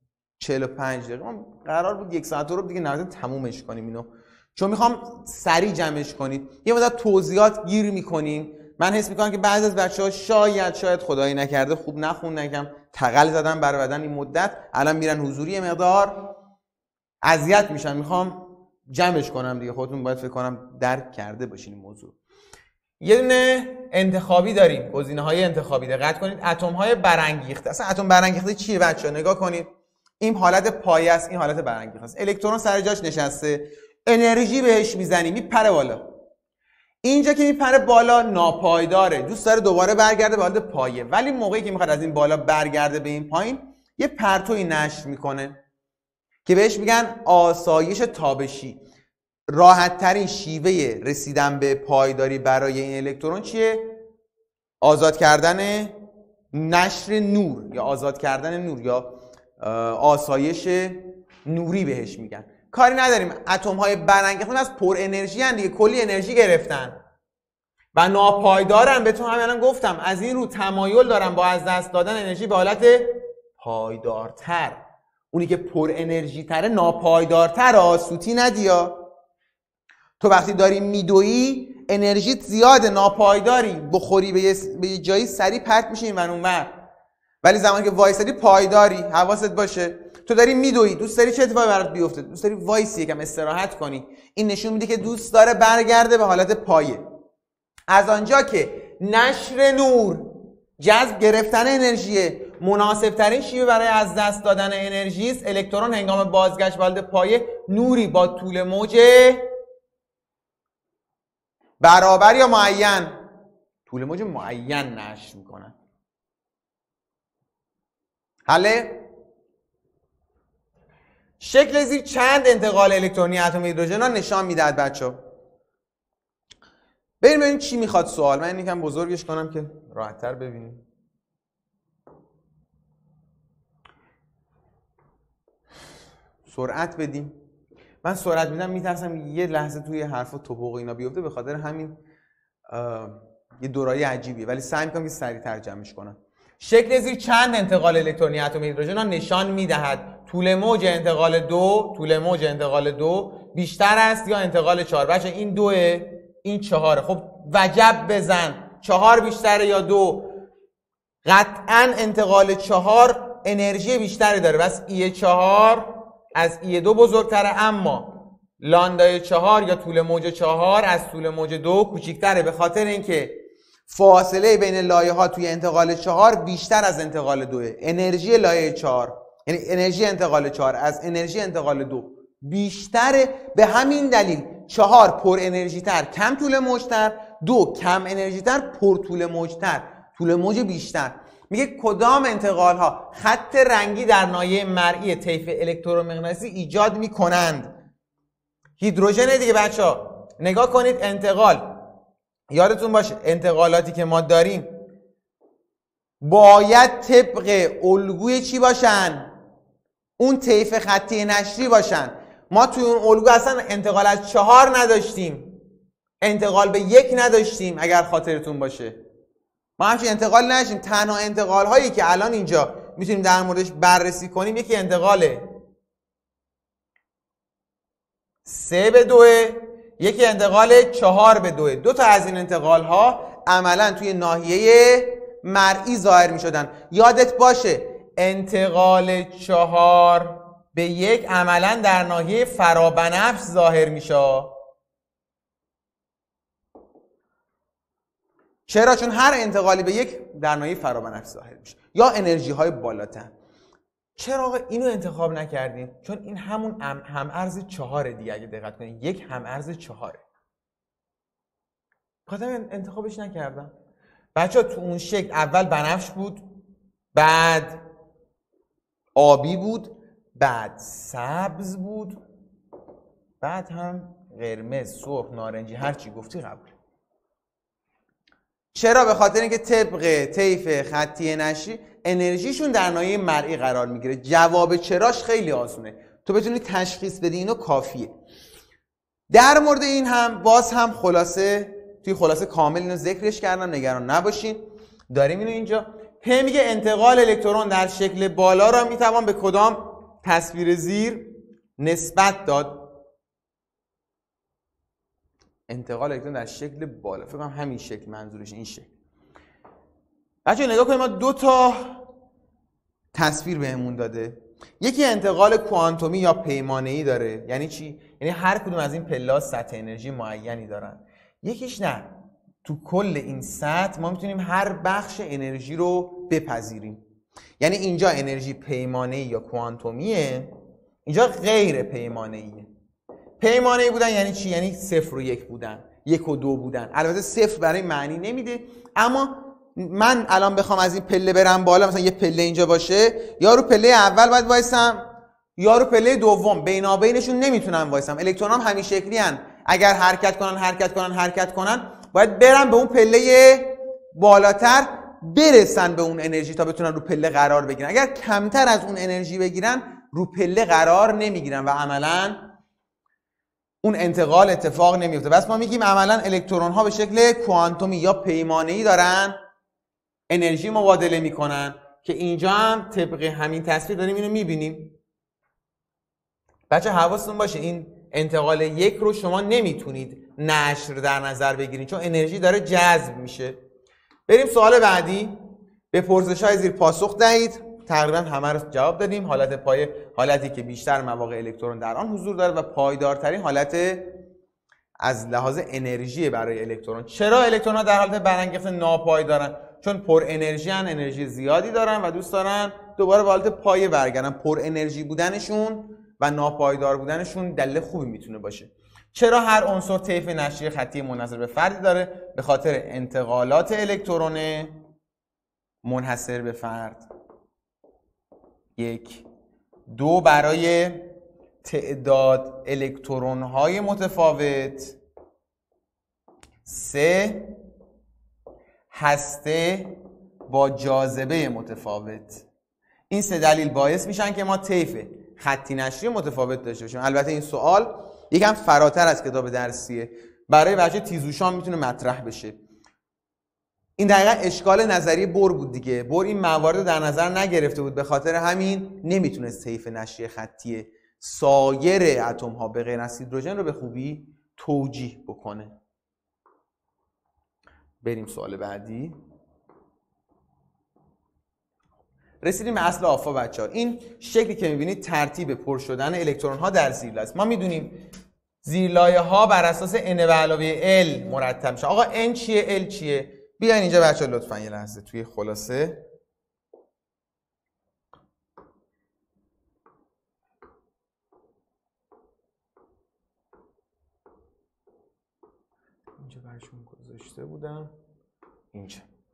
45 دقیقه. ما قرار بود 1 ساعت رو دیگه نهایتا تمومش کنیم اینو، چون میخوام سریع جمعش کنید. یه مدت توضیحات گیر میکنیم. من حس میکنم که بعضی از بچه‌ها شاید خدایی نکرده خوب نخوندن، کم تقل زدن بر بدن این مدت، الان میرن حضوری مقدار اذیت میشن. میخوام جمعش کنم دیگه. خودتون باید فکر کنم درک کرده باشین این موضوع. یه دونه انتخابی داریم، گزینه‌های انتخابی. دقت کنید، اتم‌های برانگیخته. اصلا اتم برانگیخته چیه بچه‌ها؟ نگاه کنید، این حالت پایه است، این حالت برانگیخته است. الکترون سر جاش نشسته، انرژی بهش میزنی میپره بالا. اینجا که میپره بالا ناپایداره، دوست داره دوباره برگرده به حالت پایه. ولی موقعی که میخواد از این بالا برگرده به این پایین، یه پرتوی نشر میکنه که بهش میگن آسایش تابشی. راحت ترین شیوه رسیدن به پایداری برای این الکترون چیه؟ آزاد کردن نشر نور یا آزاد کردن نور یا آسایش نوری بهش میگن. کاری نداریم، اتم های برانگیخته از پر انرژی هستند دیگه، کلی انرژی گرفتن و ناپایدارن. بهتون همین گفتم از این رو تمایل دارن با از دست دادن انرژی به حالت پایدارتر. اونی که پر انرژی تره ناپایدارتر. سوتی ندیا. تو وقتی داری میدویی انرژیت زیاده، ناپایداری، بخوری به یه جایی سریع پرت میشه این ور اون ور. ولی زمانی که وایسادی پایداری. حواست باشه تو داری میدویی، دوست داری چه اتفاقی برات بیفته؟ دوست داری وایسی یکم استراحت کنی. این نشون میده که دوست داره برگرده به حالت پایه. از آنجا که نشر نور، جذب گرفتن انرژی، مناسب ترین شیوه برای از دست دادن انرژی است، الکترون هنگام بازگشت به حالت پایه نوری با طول موج برابر یا معین، طول موج معین نشر میکنن. حله؟ شکل زیر چند انتقال الکترونی اتم هیدروژن را نشان میدهد بچه‌ها. بریم ببینیم چی میخواد سوال. من یکم بزرگش کنم که راحت‌تر ببینیم. سرعت بدیم. من سرعت میدم میترسم یه لحظه توی حرفا توپق اینا بیفته، به خاطر همین یه دورایی عجیبیه، ولی سعی میکنم که سریع‌تر جمعش کنم. شکل زیر چند انتقال الکترونی اتم هیدروژن را نشان میدهد. طول موج انتقال 2 بیشتر است یا انتقال 4؟ بچه این 2، این 4. خب وجب بزن، 4 بیشتره یا 2؟ قطعا انتقال 4 انرژی بیشتری داره، بس ای 4 از ای 2 بزرگتره، اما لاندای 4 یا طول موج 4 از طول موج 2 کوچیکتره، به خاطر اینکه فاصله بین لایه ها توی انتقال 4 بیشتر از انتقال 2. انرژی لایه 4 یعنی انرژی انتقال 4 از انرژی انتقال 2 بیشتره. به همین دلیل 4 پر انرژی تر کم طول موجتر، 2 کم انرژی تر پر طول موجتر، طول موج بیشتر. میگه کدام انتقال ها خط رنگی در ناحیه مرئی طیف الکترومغناطیسی ایجاد میکنند؟ هیدروژن دیگه بچه‌ها. نگاه کنید انتقال، یادتون باشه انتقالاتی که ما داریم باید طبق الگوی چی باشن؟ اون طیف خطی نشری باشن. ما توی اون الگو اصلا انتقال از 4 نداشتیم، انتقال به 1 نداشتیم اگر خاطرتون باشه. ما همچین انتقال نداشتیم. تنها انتقال هایی که الان اینجا میتونیم در موردش بررسی کنیم یکی انتقال 3 به 2، یکی انتقال 4 به 2. 2 تا از این انتقال ها عملا توی ناحیه مرئی ظاهر میشدن. یادت باشه انتقال 4 به 1 عملا در ناحیه فرابنفش ظاهر میشه. چرا؟ چون هر انتقالی به 1 در ناحیه فرابنفش ظاهر میشه، یا انرژی های بالاتر. چرا آقا اینو انتخاب نکردین؟ چون این همون هم‌ارز 4 دیگه. اگه دقت کنید 1 هم‌ارز 4. خاطر انتخابش نکردم. بچه‌ها تو اون شکل اول بنفش بود، بعد آبی بود، بعد سبز بود، بعد هم قرمز، سرخ، نارنجی، هر چی گفتی قبول. چرا؟ به خاطر اینکه طبق طیف خطی نشری انرژیشون در ناحیه مرئی قرار میگیره. جواب چراش خیلی آسونه، تو بتونی تشخیص بدی اینو کافیه. در مورد این هم باز هم توی خلاصه کامل اینو ذکرش کردم، نگران نباشین. داریم اینو اینجا میگه انتقال الکترون در شکل بالا را میتوان به کدام تصویر زیر نسبت داد؟ انتقال الکترون در شکل بالا، فکر کنم همین شکل منظورش، این شکل. بچه‌ها نگاه کنید، ما 2 تا تصویر بهمون داده. یکی انتقال کوانتومی یا پیمانه‌ای داره. یعنی چی؟ یعنی هر کدوم از این پله‌ها سطح انرژی معینی دارن. یکیش نه، تو کل این سطح ما میتونیم هر بخش انرژی رو بپذیریم. یعنی اینجا انرژی پیمانه‌ای یا کوانتومیه، اینجا غیر پیمانه‌ایه. پیمانه‌ای بودن یعنی چی؟ یعنی 0 و 1 بودن، 1 و 2 بودن. البته 0 برای معنی نمیده، اما من الان بخوام از این پله برم بالا، مثلا یه پله اینجا باشه، یا رو پله اول باید وایسم یا رو پله دوم، بینابینشون نمیتونم وایسم. الکترون هم همین شکلی هن. اگر حرکت کنن باید برن به اون پله بالاتر، برسن به اون انرژی تا بتونن رو پله قرار بگیرن. اگر کمتر از اون انرژی بگیرن رو پله قرار نمیگیرن و عملاً اون انتقال اتفاق نمیفته. بس ما میگیم عملاً الکترون ها به شکل کوانتومی یا پیمانه‌ای دارن انرژی مبادله میکنن، که اینجا هم طبق همین تصویر داریم اینو میبینیم. بچه حواستون باشه این انتقال 1 رو شما نمیتونید نشر در نظر بگیرید، چون انرژی داره جذب میشه. بریم سوال بعدی. به پرسش‌های زیر پاسخ دهید. تقریبا همه رو جواب دادیم. حالت پایه حالتی که بیشتر مواقع الکترون در آن حضور داره و پایدارترین حالت از لحاظ انرژی برای الکترون. چرا الکترون‌ها در حالت برانگیخته ناپایدارن؟ چون پر انرژی ان، انرژی زیادی دارن و دوست دارن دوباره به حالت پایه برگردن. پر انرژی بودنشون و ناپایدار بودنشون دلیل خوبی میتونه باشه. چرا هر عنصر طیف نشری خطی منحصر به فردی داره؟ به خاطر انتقالات الکترون منحصر به فرد. 1 2 برای تعداد الکترون های متفاوت. 3 هسته با جاذبه متفاوت. این 3 دلیل باعث میشن که ما طیف خطی نشری متفاوت داشته باشیم. البته این سوال یکم فراتر از کتاب درسیه، برای بچه تیزهوشان میتونه مطرح بشه. این دقیقا اشکال نظری بور بود دیگه. بور این موارد در نظر نگرفته بود، به خاطر همین نمیتونست طیف نشری خطی سایر اتم ها به غیر از هیدروژن رو به خوبی توجیه بکنه. بریم سوال بعدی. رسیدیم به اصل آفا بچه ها. این شکلی که میبینید ترتیب پر شدن الکترون ها در زیرلایه است. ما میدونیم زیرلایه ها بر اساس n به علاوه l مرتب میشه. آقا n چیه؟ l چیه؟ بیاین اینجا بچه ها لطفا یه لحظه توی خلاصه. برشون گذاشته بودم اینجا.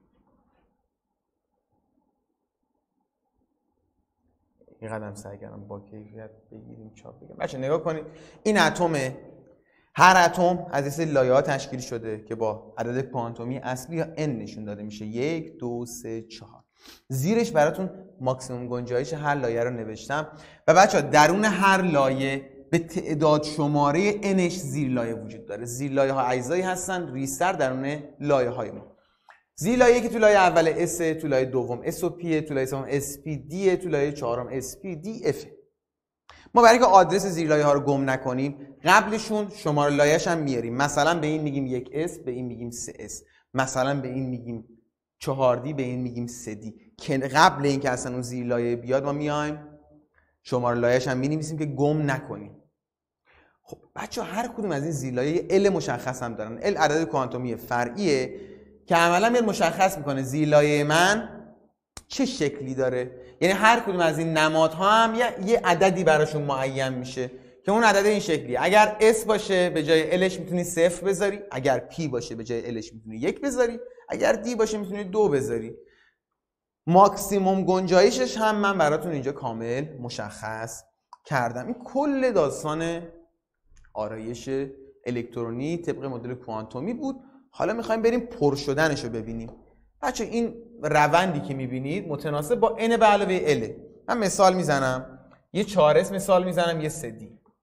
این قدم سعی کردم با کیفیت بگیریم چاپ بگم. بچه نگاه کنید این اتمه، هر اتم از این سری لایه‌ها تشکیل شده که با عدد کوانتومی اصلی یا n نشون داده میشه. 1 2 3 4. زیرش براتون ماکسیمم گنجایش هر لایه رو نوشتم و بچه‌ها درون هر لایه به تعداد شماره nش زیر لایه وجود داره. زیر لایه ها اجزایی هستن ریستر درون لایه های ما. زیر لایه که تو لایه اول S، تو لایه دوم S و P، تو لایه سوم SP D، تو لایه چهارم SP D F. ما برای که آدرس زیر لایه ها رو گم نکنیم قبلشون شماره لایه‌اش هم میاریم. مثلا به این میگیم 1S، به این میگیم 3S، مثلا به این میگیم 4D، به این میگیم 3D. که قبل اینکه اصلا اون زیر لایه بیاد ما میایم شماره لایه‌اش هم می‌نویسیم که گم نکنیم. خب بچه‌ها هر کدوم از این زیر لایه L مشخص هم دارن. L عدد کوانتومی فرعیه که عملا میاد مشخص میکنه زیر لایه من چه شکلی داره. یعنی هر کدوم از این نمادها هم یه عددی براشون معین میشه که اون عدد این شکلیه. اگر S باشه به جای Lش میتونی 0 بذاری، اگر P باشه به جای Lش میتونی 1 بذاری، اگر D باشه میتونی 2 بذاری. ماکسیموم گنجایشش هم من براتون اینجا کامل مشخص کردم. این کل داستان آرایش الکترونی طبق مدل کوانتومی بود. حالا میخوایم بریم پر شدنش رو ببینیم. بچه این روندی که میبینید متناسب با n به علاوه l. من مثال میزنم، یه 4s مثال میزنم، یه 3d.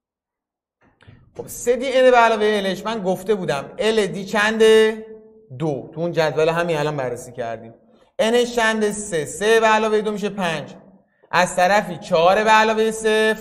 خب 3d n به علاوه lش من گفته بودم ld چنده؟ 2. تو اون جدول همین الان بررسی کردیم. nش چنده؟ 3. 3 به علاوه 2 میشه 5. از طرفی 4 به علاوه 0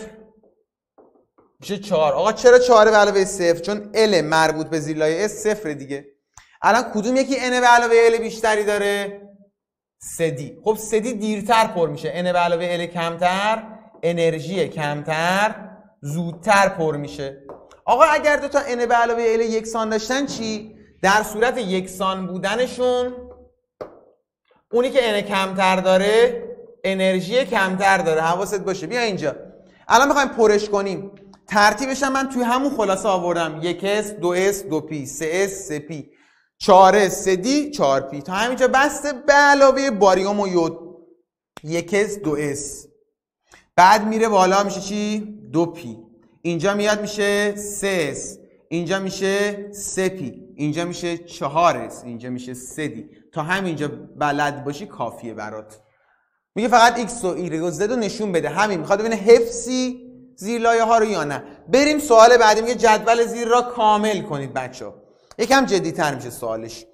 میشه 4. آقا چرا 4 به علاوه 0؟ چون l مربوط به زیر لایه s 0 دیگه. الان کدوم یکی n به علاوه l بیشتری داره؟ 3d. خب 3d دیرتر پر میشه. n به علاوه l کمتر، انرژی کمتر، زودتر پر میشه. آقا اگر دو تا n به علاوه l یکسان داشتن چی؟ در صورت یکسان بودنشون اونی که n کمتر داره انرژی کمتر داره. حواست باشه. بیا اینجا. الان میخوایم پرش کنیم. ترتیبش هم من توی همون خلاصه آوردم. 1s 2s 2p 3s 3p 4s 3d 4p تا همینجا بسته به علاوه باریوم و یود 1s 2s. بعد میره بالا میشه چی؟ 2p. اینجا میاد میشه 3s. اینجا میشه 3p. اینجا میشه 4s. اینجا میشه 3d. تا همینجا بلد باشی کافیه برات. میگه فقط x و y و z رو نشون بده. همین میخواد ببینه حفظی زیر لایه ها رو یا نه. بریم سوال بعدی. میگه جدول زیر را کامل کنید بچه‌ها. یکم جدی‌تر میشه سوالش.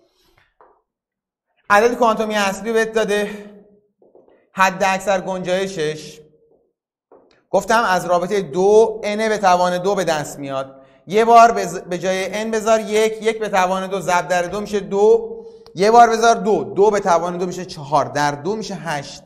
عدد کوانتومی اصلی بهت داده، حد اکثر گنجایشش گفتم از رابطه 2 n به توان 2 به دست میاد. یه بار به جای n بذار 1 به توان 2 ضرب در 2 میشه 2. یه بار بذار 2 به توان 2 میشه 4 در 2 میشه 8.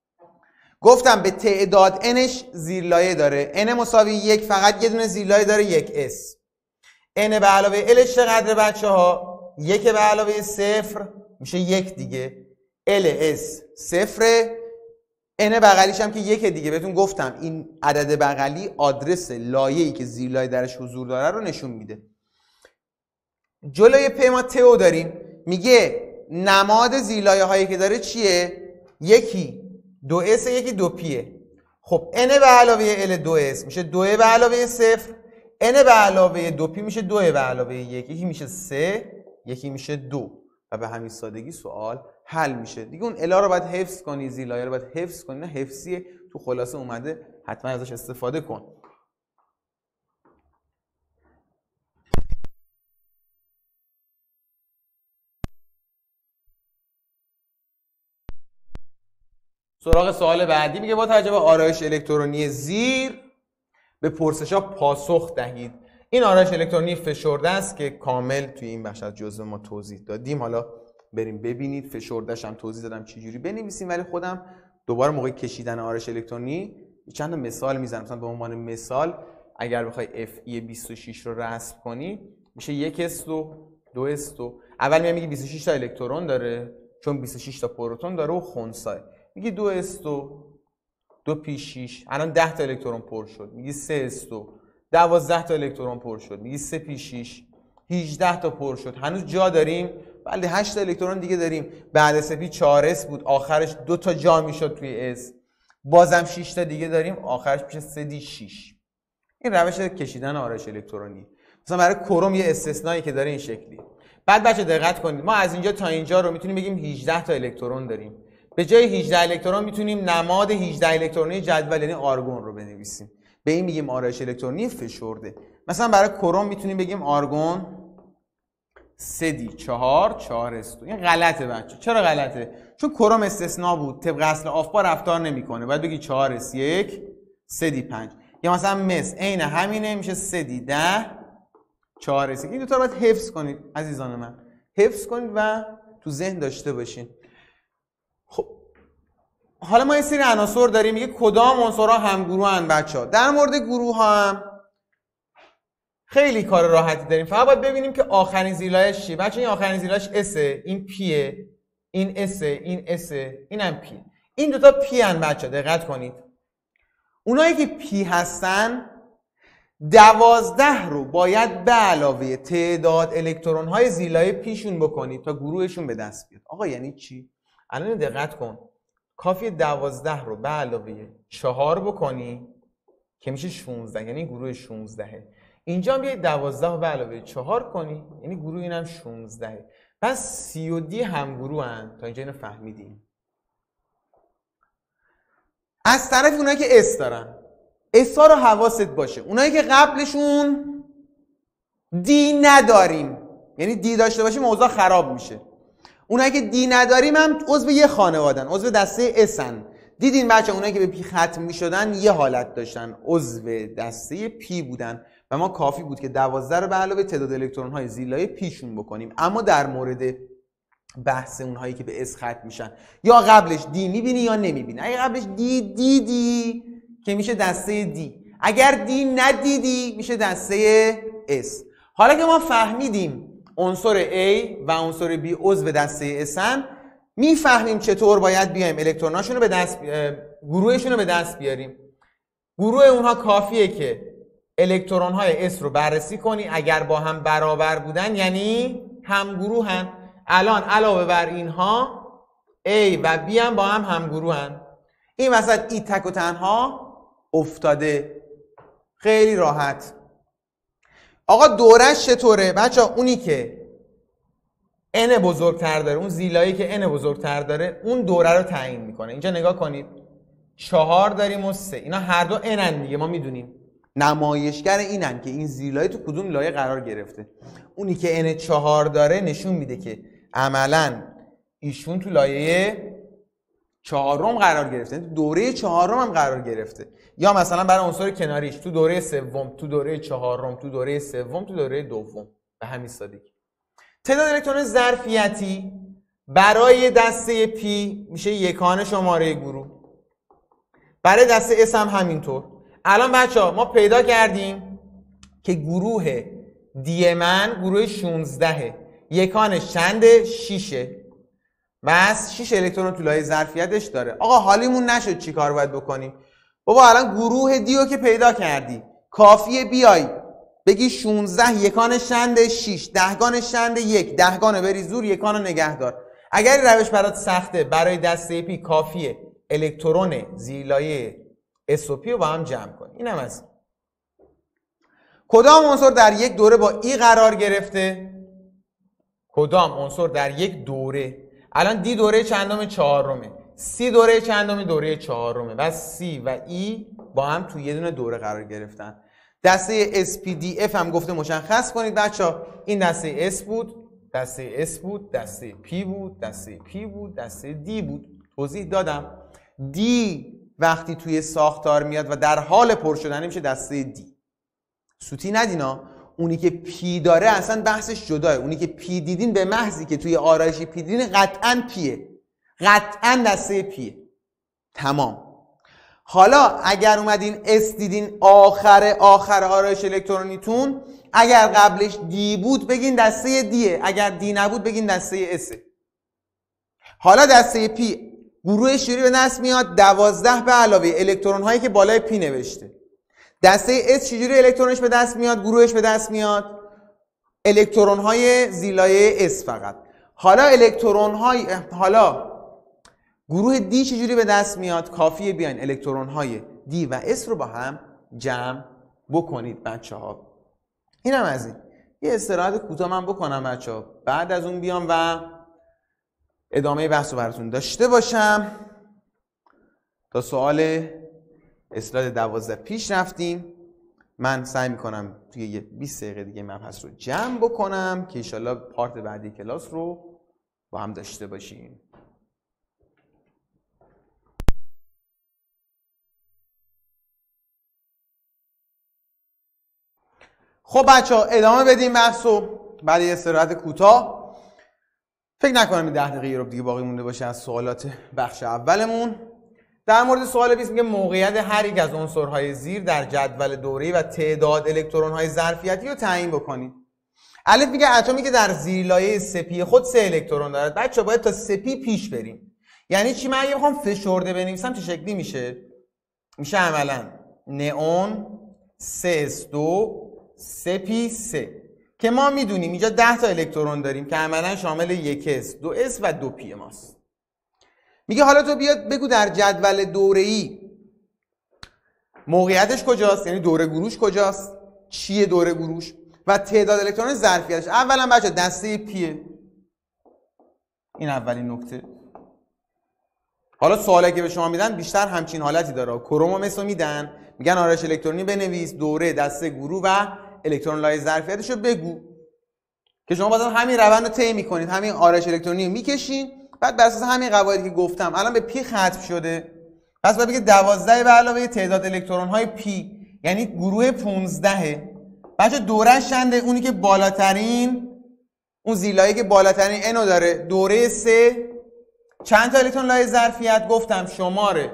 گفتم به تعداد nش زیرلایه داره. n مساوی 1 فقط یه دونه زیرلایه داره 1s. n به علاوه lش چقدره بچه‌ها؟ 1 به علاوه 0 میشه 1 دیگه. ls 0. n بغلیش هم که 1 دیگه. بهتون گفتم این عدد بغلی آدرس لایه‌ای که زیرلایه درش حضور داره رو نشون میده. جلوی p ما تئو داریم. میگه نماد زیرلایه هایی که داره چیه؟ یکی 2s یکی 2pه. خب n به علاوه l 2s میشه 2 به علاوه 0. n به علاوه 2p میشه 2 به علاوه 1. یکی میشه 3 یکی میشه 2 و به همین سادگی سوال حل میشه دیگه. اون الا رو باید حفظ کنی، زیرلایه رو باید حفظ کنی. نه حفظیه، تو خلاصه اومده، حتما ازش استفاده کن. سراغ سوال بعدی. میگه با توجه به آرایش الکترونی زیر به پرسش‌ها پاسخ دهید. این آرایش الکترونی فشرده است که کامل توی این بخش از جزء ما توضیح دادیم. حالا بریم ببینید. فشرده‌اش هم توضیح دادم چجوری بنویسیم، ولی خودم دوباره موقع کشیدن آرایش الکترونی چند تا مثال میزنم. مثلا به عنوان مثال اگر بخوای Fe 26 رو رسم کنی میشه 1s و 2s. اول میگی 26 تا الکترون داره چون 26 تا پروتون داره و خنثی. میگی 2s 2p6 الان 10 تا الکترون پر شد. میگی 3s 12 تا الکترون پر شد. میگی 3p6 18 تا پر شد. هنوز جا داریم. بله 8 تا الکترون دیگه داریم. بعد SP 4s بود، آخرش 2 تا جا میشد توی S. بازم 6 تا دیگه داریم، آخرش میشه 3D6. این روش کشیدن آرایش الکترونی. مثلا برای کروم یه استثنایی که داره این شکلی. بعد بچه دقت کنید، ما از اینجا تا اینجا رو میتونیم بگیم 18 تا الکترون داریم. به جای 18 الکترون میتونیم نماد 18 الکترونی جدول یعنی آرگون رو بنویسیم. به این میگیم آرایش الکترونی فشرده. مثلا برای کروم میتونیم بگیم آرگون 3D4 4s2. این غلطه بچه. چرا غلطه؟ چون کروم استثنا بود، طبق اصل آفبا رفتار نمیکنه. باید بگی 4s1 3D5. یا مثلا مس عین همینه، میشه 3D10 4s1. این دو تا رو باید حفظ کنید عزیزان من. حفظ کنید و تو ذهن داشته باشین. خب حالا ما یه سری عناصر داریم، میگه کدام عنصرها همگروهن بچه‌ها. در مورد گروه ها هم خیلی کار راحتی داریم. فقط باید ببینیم که آخرین زیرلایه‌اش چیه. بچه‌ها این آخرین زیرلایه‌اش S، این P، این S، این S، اینم P. این دو تا P ان بچه‌ها، دقت کنید. اونایی که P هستن 12 رو باید به علاوه تعداد الکترون های زیرلایه پیشون بکنید تا گروهشون به دست بیاد. آقا یعنی چی؟ الان دقت کن. کافیه 12 رو به علاوه 4 بکنی که میشه 16، یعنی گروه 16. اینجا هم بیاید 12 رو به علاوه 4 کنی، یعنی گروه اینم 16. پس C و D هم گروه هن. تا اینجا اینو فهمیدیم. از طرف اونایی که S دارن، S ها رو حواست باشه. اونایی که قبلشون D نداریم، یعنی D داشته باشیم اوضاع خراب میشه. اونایی که D نداریم هم عضو یه خانوادن، عضو دسته S هن. دیدین بچه اونایی که به P ختم میشدن یه حالت داشتن، عضو دسته P بودن و ما کافی بود که 12 رو به علاوه تعداد الکترون های زیرلایه پیشون بکنیم. اما در مورد بحث اونهایی که به S ختم میشن، یا قبلش D میبینی یا نمیبینی. اگه قبلش D دیدی که میشه دسته D، اگر D ندیدی میشه دسته S. حالا که ما فهمیدیم عنصر A و عنصر B عضو دسته S هن، میفهمیم چطور باید بیایم الکتروناشون رو به دست گروهشون رو به دست بیاریم. گروه اونها کافیه که الکترون های S رو بررسی کنی، اگر با هم برابر بودن یعنی همگروهن. الان علاوه بر اینها A و B هم با هم همگروهن. این وسط ای تک و تنها افتاده. خیلی راحت. آقا دورش چطوره؟ بچه اونی که N بزرگتر داره، اون زیلایی که N بزرگتر داره، اون دوره رو تعیین میکنه. اینجا نگاه کنید 4 داریم و 3. اینا هر دو N ان دیگه، ما میدونیم نمایشگر اینن که این زیلای تو کدوم لایه قرار گرفته. اونی که N 4 داره نشون میده که عملاً ایشون تو لایه 4 قرار گرفته، تو دوره 4 هم قرار گرفته. یا مثلا برای عنصر کناریش تو دوره 3، تو دوره 4، تو دوره 3، تو دوره 2. به همین سادگی. تعداد الکترون ظرفیتی برای دسته P میشه یکان شماره گروه. برای دسته S هم همینطور. الان بچه‌ها ما پیدا کردیم که گروه D من گروه 16، یکانش چنده؟ 6. بس 6 الکترون تو لایه ظرفیتش داره. آقا حالیمون نشد چی کار باید بکنیم؟ بابا الان گروه D رو که پیدا کردی، کافیه بیای بگی 16 یکانش چنده؟ 6، دهگانش چنده؟ 1، دهگانو بری زور، یکانو نگه دار. اگر این روش برات سخته، برای دسته P کافیه الکترون زیرلایه S و P رو با هم جمع کنی. اینم از کدام عنصر در یک دوره با E قرار گرفته؟ کدام عنصر در یک دوره؟ الان D دوره چندم؟ 4. C دوره چندم؟ دوره 4. بس C و E با هم تو یه دونه دوره قرار گرفتن. دسته SPDF هم گفته مشخص کنید بچه‌ها. این دسته S بود، دسته S بود، دسته P بود، دسته P بود، دسته D بود. توضیح دادم. D وقتی توی ساختار میاد و در حال پر شدن میشه دسته D. سوتی ندینا. اونی که P داره اصلا بحثش جداه. اونی که P دیدین به محضی که توی آرایشی P دیدین قطعاً P'ه. قطعاً دسته P'ه. تمام. حالا اگر اومدین S دیدین آخر آرایش الکترونیتون، اگر قبلش D بود بگین دسته D'ه، اگر D نبود بگین دسته S'ه. حالا دسته P گروه شیری به دست میاد 12 به علاوه الکترون هایی که بالای P نوشته. دسته S چجوری الکترونش به دست میاد؟ گروهش به دست میاد الکترون های زیلایه S فقط. حالا گروه دی چجوری به دست میاد؟ کافیه بیاین الکترون های دی و S رو با هم جمع بکنید بچه ها. اینم از این. یه استراحت کوتاه من بکنم بچه ها، بعد از اون بیام و ادامه بحث رو براتون داشته باشم. تا سوال اسلاید 12 پیش رفتیم. من سعی میکنم توی یه 20 دقیقه دیگه مبحث رو جمع بکنم که انشالله پارت بعدی کلاس رو با هم داشته باشیم. خب بچه ها ادامه بدیم بحث رو بعد یه استراحت کوتاه. فکر نکنم این 10 دقیقه رو دیگه باقی مونده باشه از سوالات بخش اولمون. در مورد سوال 20 میگه موقعیت هر یک از عنصرهای زیر در جدول دوره‌ای و تعداد الکترون‌های ظرفیتی رو تعیین بکنید. الف میگه اتمی که در زیرلایه سپی خود 3 الکترون دارد. بچه‌ها باید تا سپی پیش بریم. یعنی چی؟ من اگه بخوام فشرده بنویسم چه شکلی میشه؟ میشه عملاً نئون 3s2 سپی3 که ما میدونیم اینجا 10 تا الکترون داریم که عملاً شامل 1s 2s و 2p ماست. میگه حالا تو بیاد بگو در جدول دوره‌ای موقعیتش کجاست، یعنی دوره گروش کجاست، چیه دوره گروش و تعداد الکترون ظرفیتش. اولا بچه دسته پیه، این اولین نکته. حالا سوالی که به شما میدن بیشتر همچین حالتی داره. کرومو مثلا میدن میگن آرایش الکترونی بنویس، دوره، دسته گروه و الکترون لایه ظرفیتشو بگو که شما باید همین روند رو طی میکنید، همین آرایش الکترونی رو میکشین، بعد بر اساس همین قواعدی که گفتم الان به پی ختم شده. پس باید بگه 12 به علاوه تعداد الکترون های پی یعنی گروه 15. بچه دورش چنده؟ اونی که بالاترین، اون زیلایه که بالاترین انو داره. دوره 3 چند تا الکترون لایه ظرفیت گفتم؟ شماره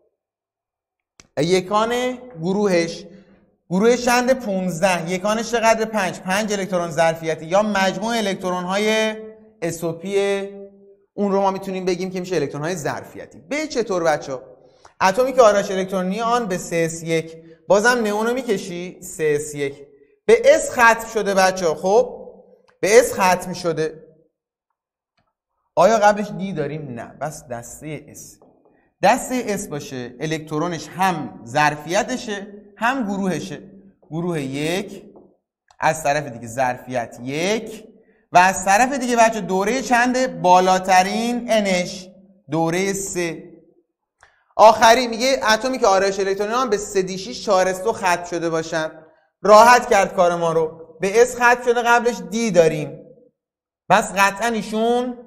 یکان گروهش. گروه چنده؟ 15. یکانش چقدر؟ 5 الکترون ظرفیتی یا مجموع الکترون های اسوپی اون رو ما میتونیم بگیم که میشه الکترون های ظرفیتی. به چطور بچه؟ اتمی که آرایش الکترونی آن به 3s1 بازم نئون رو میکشی 3s1 به S ختم شده بچه. خب به S ختم شده. آیا قبلش دی داریم؟ نه، بس دسته S. دسته S باشه الکترونش هم ظرفیتشه هم گروهشه. گروه 1 از طرف دیگه ظرفیت 1 و از طرف دیگه بچه دوره چنده؟ بالاترین انش دوره 3. آخری میگه اتمی که آرایش الکترونی هم به 3d6 4s2 ختم شده باشن. راحت کرد کار ما رو. به S ختم شده قبلش دی داریم. بس قطعا ایشون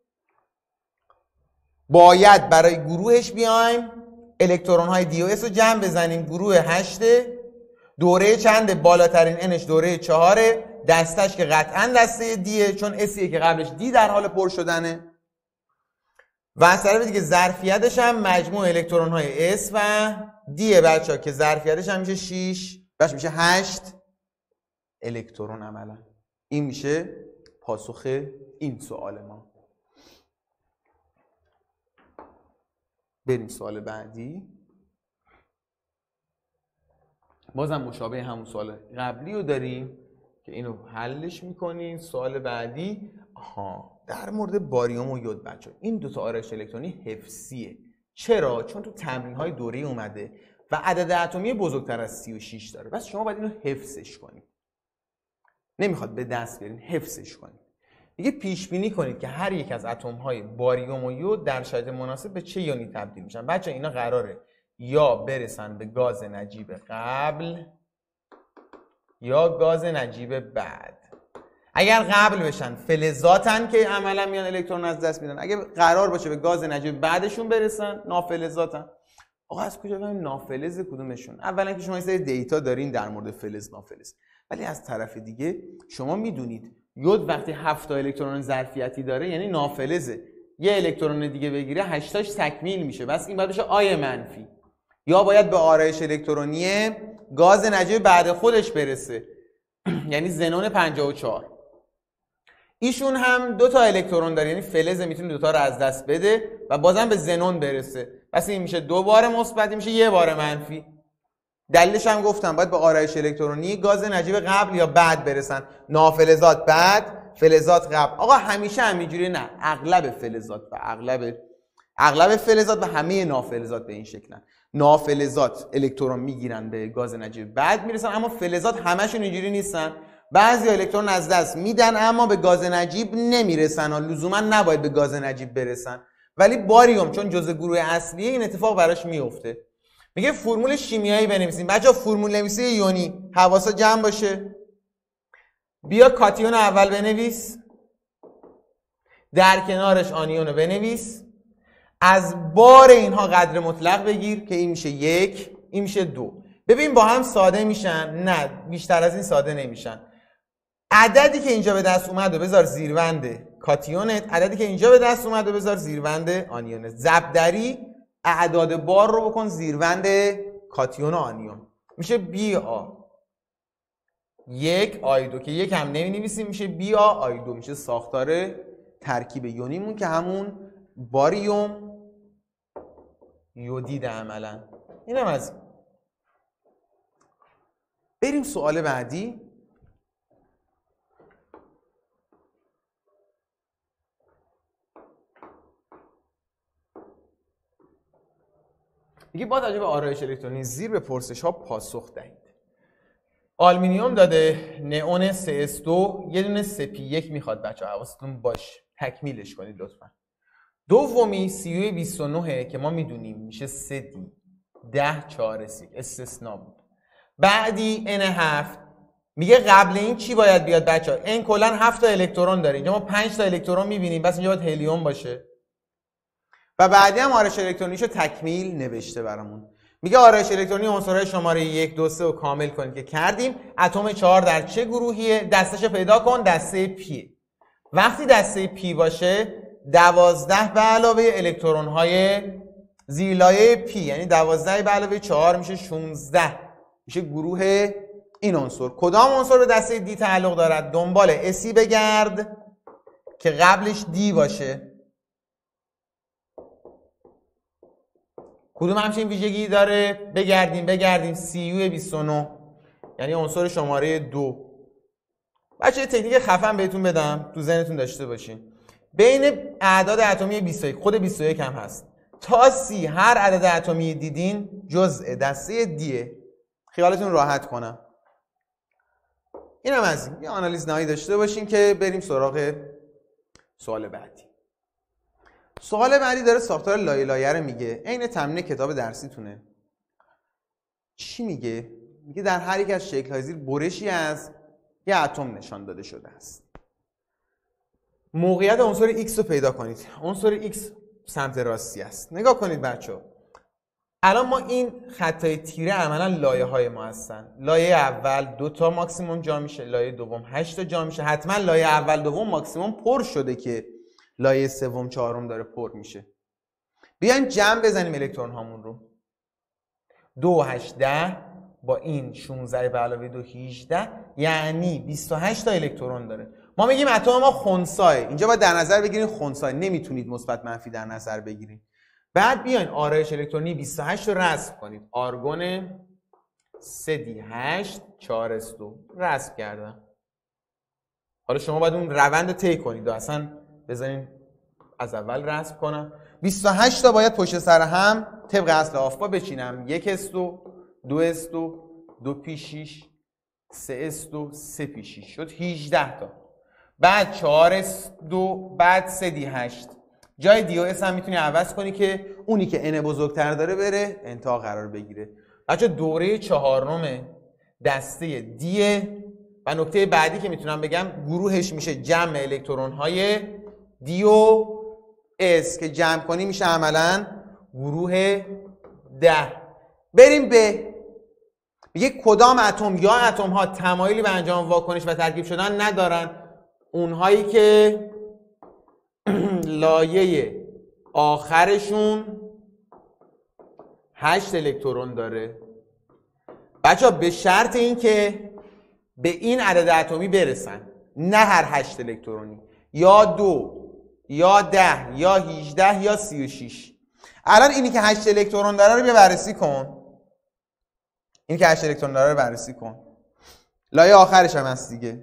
باید برای گروهش بیایم الکترون های دی و اس رو جمع بزنیم. گروه 8 دوره چنده؟ بالاترین انش دوره 4، دستش که قطعا دسته دیه چون اسیه که قبلش دی در حال پر شدنه و از طرف دیگه ظرفیتش هم مجموع الکترون های اس و دیه بچه که ظرفیتش هم میشه 6 بچه میشه 8 الکترون عملا. این میشه پاسخ این سوال ما. بریم سوال بعدی. بازم مشابه همون سوال قبلی رو داریم که اینو حلش میکنین. سوال بعدی در مورد باریوم و یود بچه. این دوتا آرایش الکترونی حفظیه. چرا؟ چون تو تمرین های دوره اومده و عدد اتمی بزرگتر از 36 داره. بس شما باید اینو حفظش کنید. نمیخواد به دست بیارین، حفظش کنید. دیگه پیش بینی کنید که هر یک از اتم های باریوم و یود در شرایط مناسب به چه یونی تبدیل میشن. بچه اینا قراره یا برسن به گاز نجیب قبل یا گاز نجیب بعد. اگر قبل بشن فلزاتن که عملا میان الکترون از دست میدن. اگر قرار باشه به گاز نجیب بعدشون برسن نافلزاتن. آقا از کجا بفهمیم نافلز کدومشون؟ اولا که شما این سری دیتا دارین در مورد فلز نافلز، ولی از طرف دیگه شما میدونید یود وقتی 7 تا الکترون ظرفیتی داره یعنی نافلزه. یه الکترون دیگه بگیره 8 تاش تکمیل میشه. بس این باید بشه آی منفی یا باید به آرایش الکترونی گاز نجیب بعد خودش برسه یعنی زنون 54. ایشون هم 2 تا الکترون داره یعنی فلز میتونه 2 تا رو از دست بده و بازم به زنون برسه. پس این میشه 2 بار مثبت، میشه 1 بار منفی. دلیلش هم گفتم باید به آرایش الکترونی گاز نجیب قبل یا بعد برسن. نافلزات بعد، فلزات قبل. آقا همیشه همینجوری نه، اغلب فلزات و اغلب فلزات و همه نافلزات به این شکلن. نافلزات الکترون میگیرن به گاز نجیب بعد میرسن، اما فلزات همشون اینجوری نیستن. بعضی الکترون از دست میدن اما به گاز نجیب نمیرسن و لزوما نباید به گاز نجیب برسن. ولی باریوم چون جزء گروه اصلیه این اتفاق براش میفته. میگه فرمول شیمیایی بنویسیم. بچه‌ها فرمول نویسی یونی حواسا جمع باشه. بیا کاتیون اول بنویس، در کنارش آنیون رو بنویس، از بار اینها قدر مطلق بگیر که این میشه 1، این میشه 2. ببین با هم ساده میشن؟ نه، بیشتر از این ساده نمیشن. عددی که اینجا به دست اومد و بذار زیربند کاتیونت، عددی که اینجا به دست اومد و بذار زیربند آنیونت. ضربدری اعداد بار رو بکن زیربند کاتیون و آنیون. میشه بی آ 1 آی 2 که یک هم نمی‌نویسیم، میشه بی آ آی 2. میشه ساختار ترکیب یونیمون که همون باریوم یودید عملا. اینم از این. بریم سوال بعدی. دیگه با توجه به آرایش الکترونی زیر به پرسش ها پاسخ دهید. آلومینیوم داده، نئون 3s2، یه دونه 3p1 میخواد. بچه‌ها حواستون باشه تکمیلش کنید لطفا. دومی CU 29 که ما میدونیم میشه 3d 10 4s استثنا بود. بعدی N7 میگه قبل این چی باید بیاد بچه‌ها؟ N کلا 7 تا الکترون داره، اینجا ما 5 تا الکترون میبینیم، بس اینجا باید هلیوم باشه. و بعدی هم آرایش الکترونیشو تکمیل نوشته برامون. میگه آرایش الکترونی عنصرهای شماره 1 2 3 رو کامل کنید که کردیم. اتم 4 در چه گروهیه؟ دستش پیدا کن، دسته P. وقتی دسته P باشه 12 به علاوه الکترون های زیرلایه P، یعنی 12 به علاوه 4 میشه 16، میشه گروه این عنصر. کدام عنصر به دسته D تعلق دارد؟ دنبال اسی بگرد که قبلش D باشه. کدوم همچین ویژگی داره؟ بگردیم CU 29 یعنی عنصر شماره 2. بچه تکنیک خفن بهتون بدم تو ذهنتون داشته باشین. بین اعداد اتمی 21 خود 21 هم هست تا 30 هر عدد اتمی دیدین جزء دسته دیه. خیالتون راحت کنم. اینم از این. یه آنالیز نهایی داشته باشین که بریم سراغ سوال بعدی. سوال بعدی داره ساختار لایه لایه رو میگه. عین تمرین کتاب درسیتونه. چی میگه؟ میگه در هر یک از شکل‌های زیر برشی از یه اتم نشان داده شده است. موقعیت عنصر X رو پیدا کنید. عنصر X سمت راستی است. نگاه کنید بچه‌ها. الان ما این خطای تیره عملا لایه‌های ما هستن. لایه اول 2 تا ماکسیمم جا میشه، لایه دوم 8 تا جا میشه. حتما لایه اول دوم ماکسیمم پر شده که لایه سوم چهارم داره پر میشه. بیایم جمع بزنیم الکترون هامون رو. 2 و 8 10 با این 16 به علاوه 2 18 یعنی 28 تا الکترون داره. ما میگیم اتم ما خنثی. اینجا باید در نظر بگیرید خنثی، نمیتونید مثبت منفی در نظر بگیرید. بعد بیاین آرایش الکترونی 28 رو رسم کنید. آرگون 3d8 4s2 رسم کردم. حالا شما باید اون روند رو طی کنید. اصلا بذارین از اول رسم کنم. 28 تا باید پشت سر هم طبق اصل آفبا بچینم. 1s2 2s2 2p6 3s2 3p6 شد 18 تا. بعد 4s2 بعد 3d8 جای دی و اس هم میتونی عوض کنی که اونی که n بزرگتر داره بره انتها قرار بگیره. بچه دوره 4 دسته دیه و نکته بعدی که میتونم بگم گروهش میشه جمع الکترون های دی و اس که جمع کنی میشه عملا گروه 10. بریم به میگه کدام اتم یا اتم ها تمایلی به انجام واکنش و ترکیب شدن ندارن؟ اونهایی که لایه آخرشون 8 الکترون داره. بچه به شرط این که به این عدد اتمی برسن، نه هر 8 الکترونی، یا 2 یا 10 یا 18 یا 36. الان اینی که 8 الکترون داره رو بیا بررسی کن. این که 8 الکترون داره رو بررسی کن. لایه آخرش هم هست دیگه.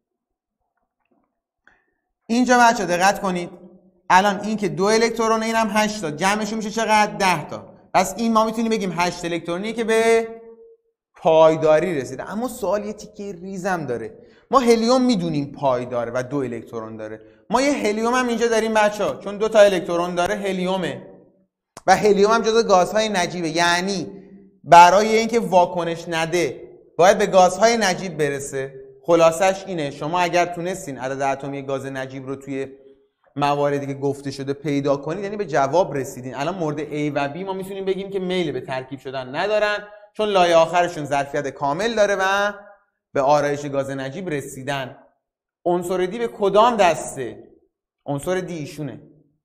اینجا بچه دقت کنید، الان این که 2 الکترونه، این هم 8 تا، جمعشون میشه چقدر؟ 10 تا. پس این ما میتونیم بگیم 8 الکترونیه که به پایداری رسیده. اما سوال یه تیکه ریزم داره. ما هلیوم میدونیم پایداره و 2 الکترون داره. ما یه هلیوم هم اینجا داریم بچه‌ها، چون 2 تا الکترون داره هلیومه و هلیوم هم جزو گازهای نجیبه. یعنی برای اینکه واکنش نده باید به گازهای نجیب برسه. خلاصش اینه، شما اگر تونستین عدد اتمی گاز نجیب رو توی مواردی که گفته شده پیدا کنید، یعنی به جواب رسیدین. الان مورد A و B ما میتونیم بگیم که میل به ترکیب شدن ندارن، چون لایه آخرشون ظرفیت کامل داره و به آرایش گاز نجیب رسیدن. عنصر دی به کدام دسته؟ عنصر دی ایشونه.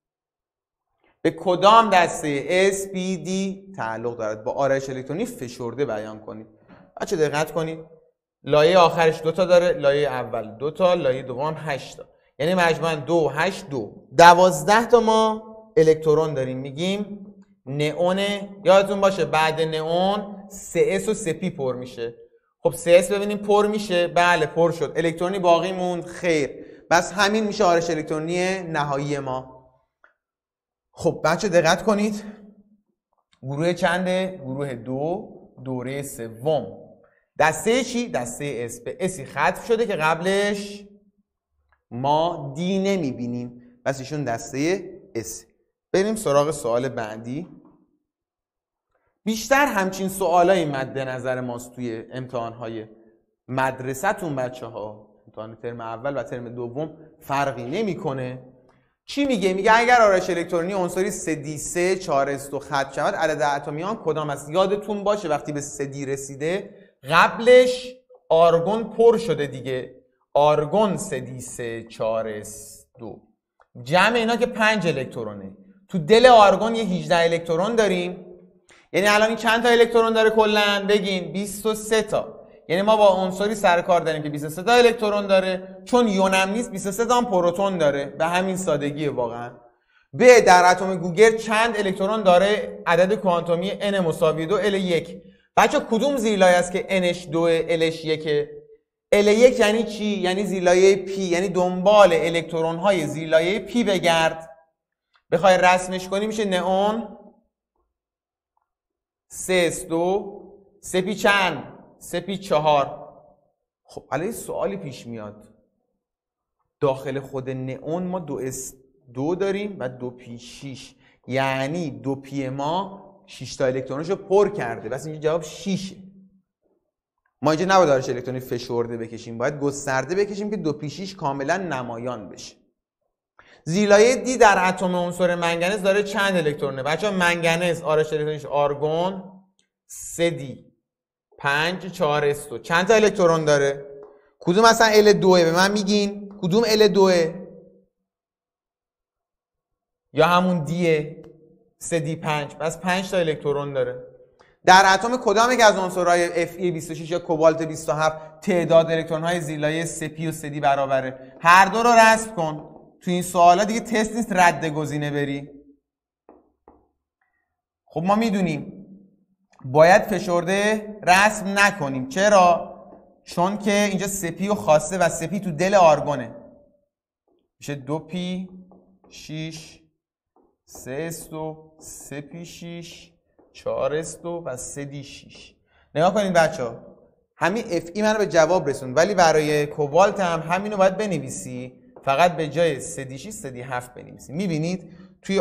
به کدام دسته S, P, D تعلق دارد؟ با آرایش الکترونی فشرده بیان کنید. بچه دقت کنید، لایه آخرش 2 تا داره، لایه اول 2 تا، لایه دوم 8 تا. یعنی مجموعاً 2 8 2 12 تا ما الکترون داریم. میگیم نئون. یادتون باشه بعد نئون 3s و 3p پر میشه. خب 3s ببینیم پر میشه، بله پر شد. الکترونی باقی موند؟ خیر. بس همین میشه آرایش الکترونی نهایی ما. خب بچه دقت کنید، گروه چنده؟ گروه 2، دوره سوم. دسته چی؟ دسته S. به اسی ختم شده که قبلش ما دی نمیبینیم، پس ایشون دسته S. بریم سراغ سوال بعدی. بیشتر همچین سوالایی مد نظر ماست توی امتحانهای مدرسه‌تون بچه ها. امتحان ترم اول و ترم دوم فرقی نمیکنه. چی میگه؟ میگه اگر آرایش الکترونی عنصری 3D3 4s2 ختم شود، عدد اتمی آن کدام است؟ یادتون باشه وقتی به 3D رسیده قبلش آرگون پر شده دیگه. آرگون 3D3 4s2، جمع اینا که 5 الکترونه. تو دل آرگون یه 18 الکترون داریم. یعنی الان این چند تا الکترون داره کلا؟ بگین 23 تا. یعنی ما با عنصری سر کار داریم که 23 تا الکترون داره، چون یونم نیست 23 تا هم پروتون داره. به همین سادگیه واقعا. به در اتم گوگل چند الکترون داره؟ عدد کوانتومی n مساوی 2 L1. بچه کدوم زیرلایه است که nش 2 Lش 1؟ L1 یعنی چی؟ یعنی زیرلایه P. یعنی دنبال الکترون های زیرلایه P بگرد. بخوای رسمش کنی میشه نئون 3s2 3p چند؟ 3p4. خب الان سوالی پیش میاد. داخل خود نئون ما 2s2 داریم و 2p6، یعنی 2p ما 6 تا الکترونشو پر کرده. بس اینجا جواب 6. ما اینجا نباید آرایش الکترونی فشرده بکشیم، باید گسترده بکشیم که 2p6 کاملا نمایان بشه. زیرلایه دی در اتم عنصر منگنز داره چند الکترونه؟ بچه‌ها منگنز آرایش الکترونیش آرگون 3d 5 4s2 چند تا الکترون داره؟ کدوم مثلا L2 به من میگین؟ کدوم L2 یا همون دیه 3d5؟ پس 5 تا الکترون داره. در اتم کدام یک از عنصرهای Fe26 یا کوبالت 27 تعداد الکترون‌های زیرلایه 3p و 3d برابره؟ هر دو رو رسم کن. تو این سوالا دیگه تست نیست رد گزینه بری. خب ما میدونیم باید فشرده رسم نکنیم. چرا؟ چون که اینجا 3p رو خواسته و 3p تو دل آرگونه. میشه 2p6 3s2 3p6 4s2 و 3d6. نگاه کنید بچه‌ها، همین Fe منو به جواب رسون، ولی برای کوبالت هم همینو باید بنویسی، فقط به جای 3d6 3d7 بنویسی. میبینید توی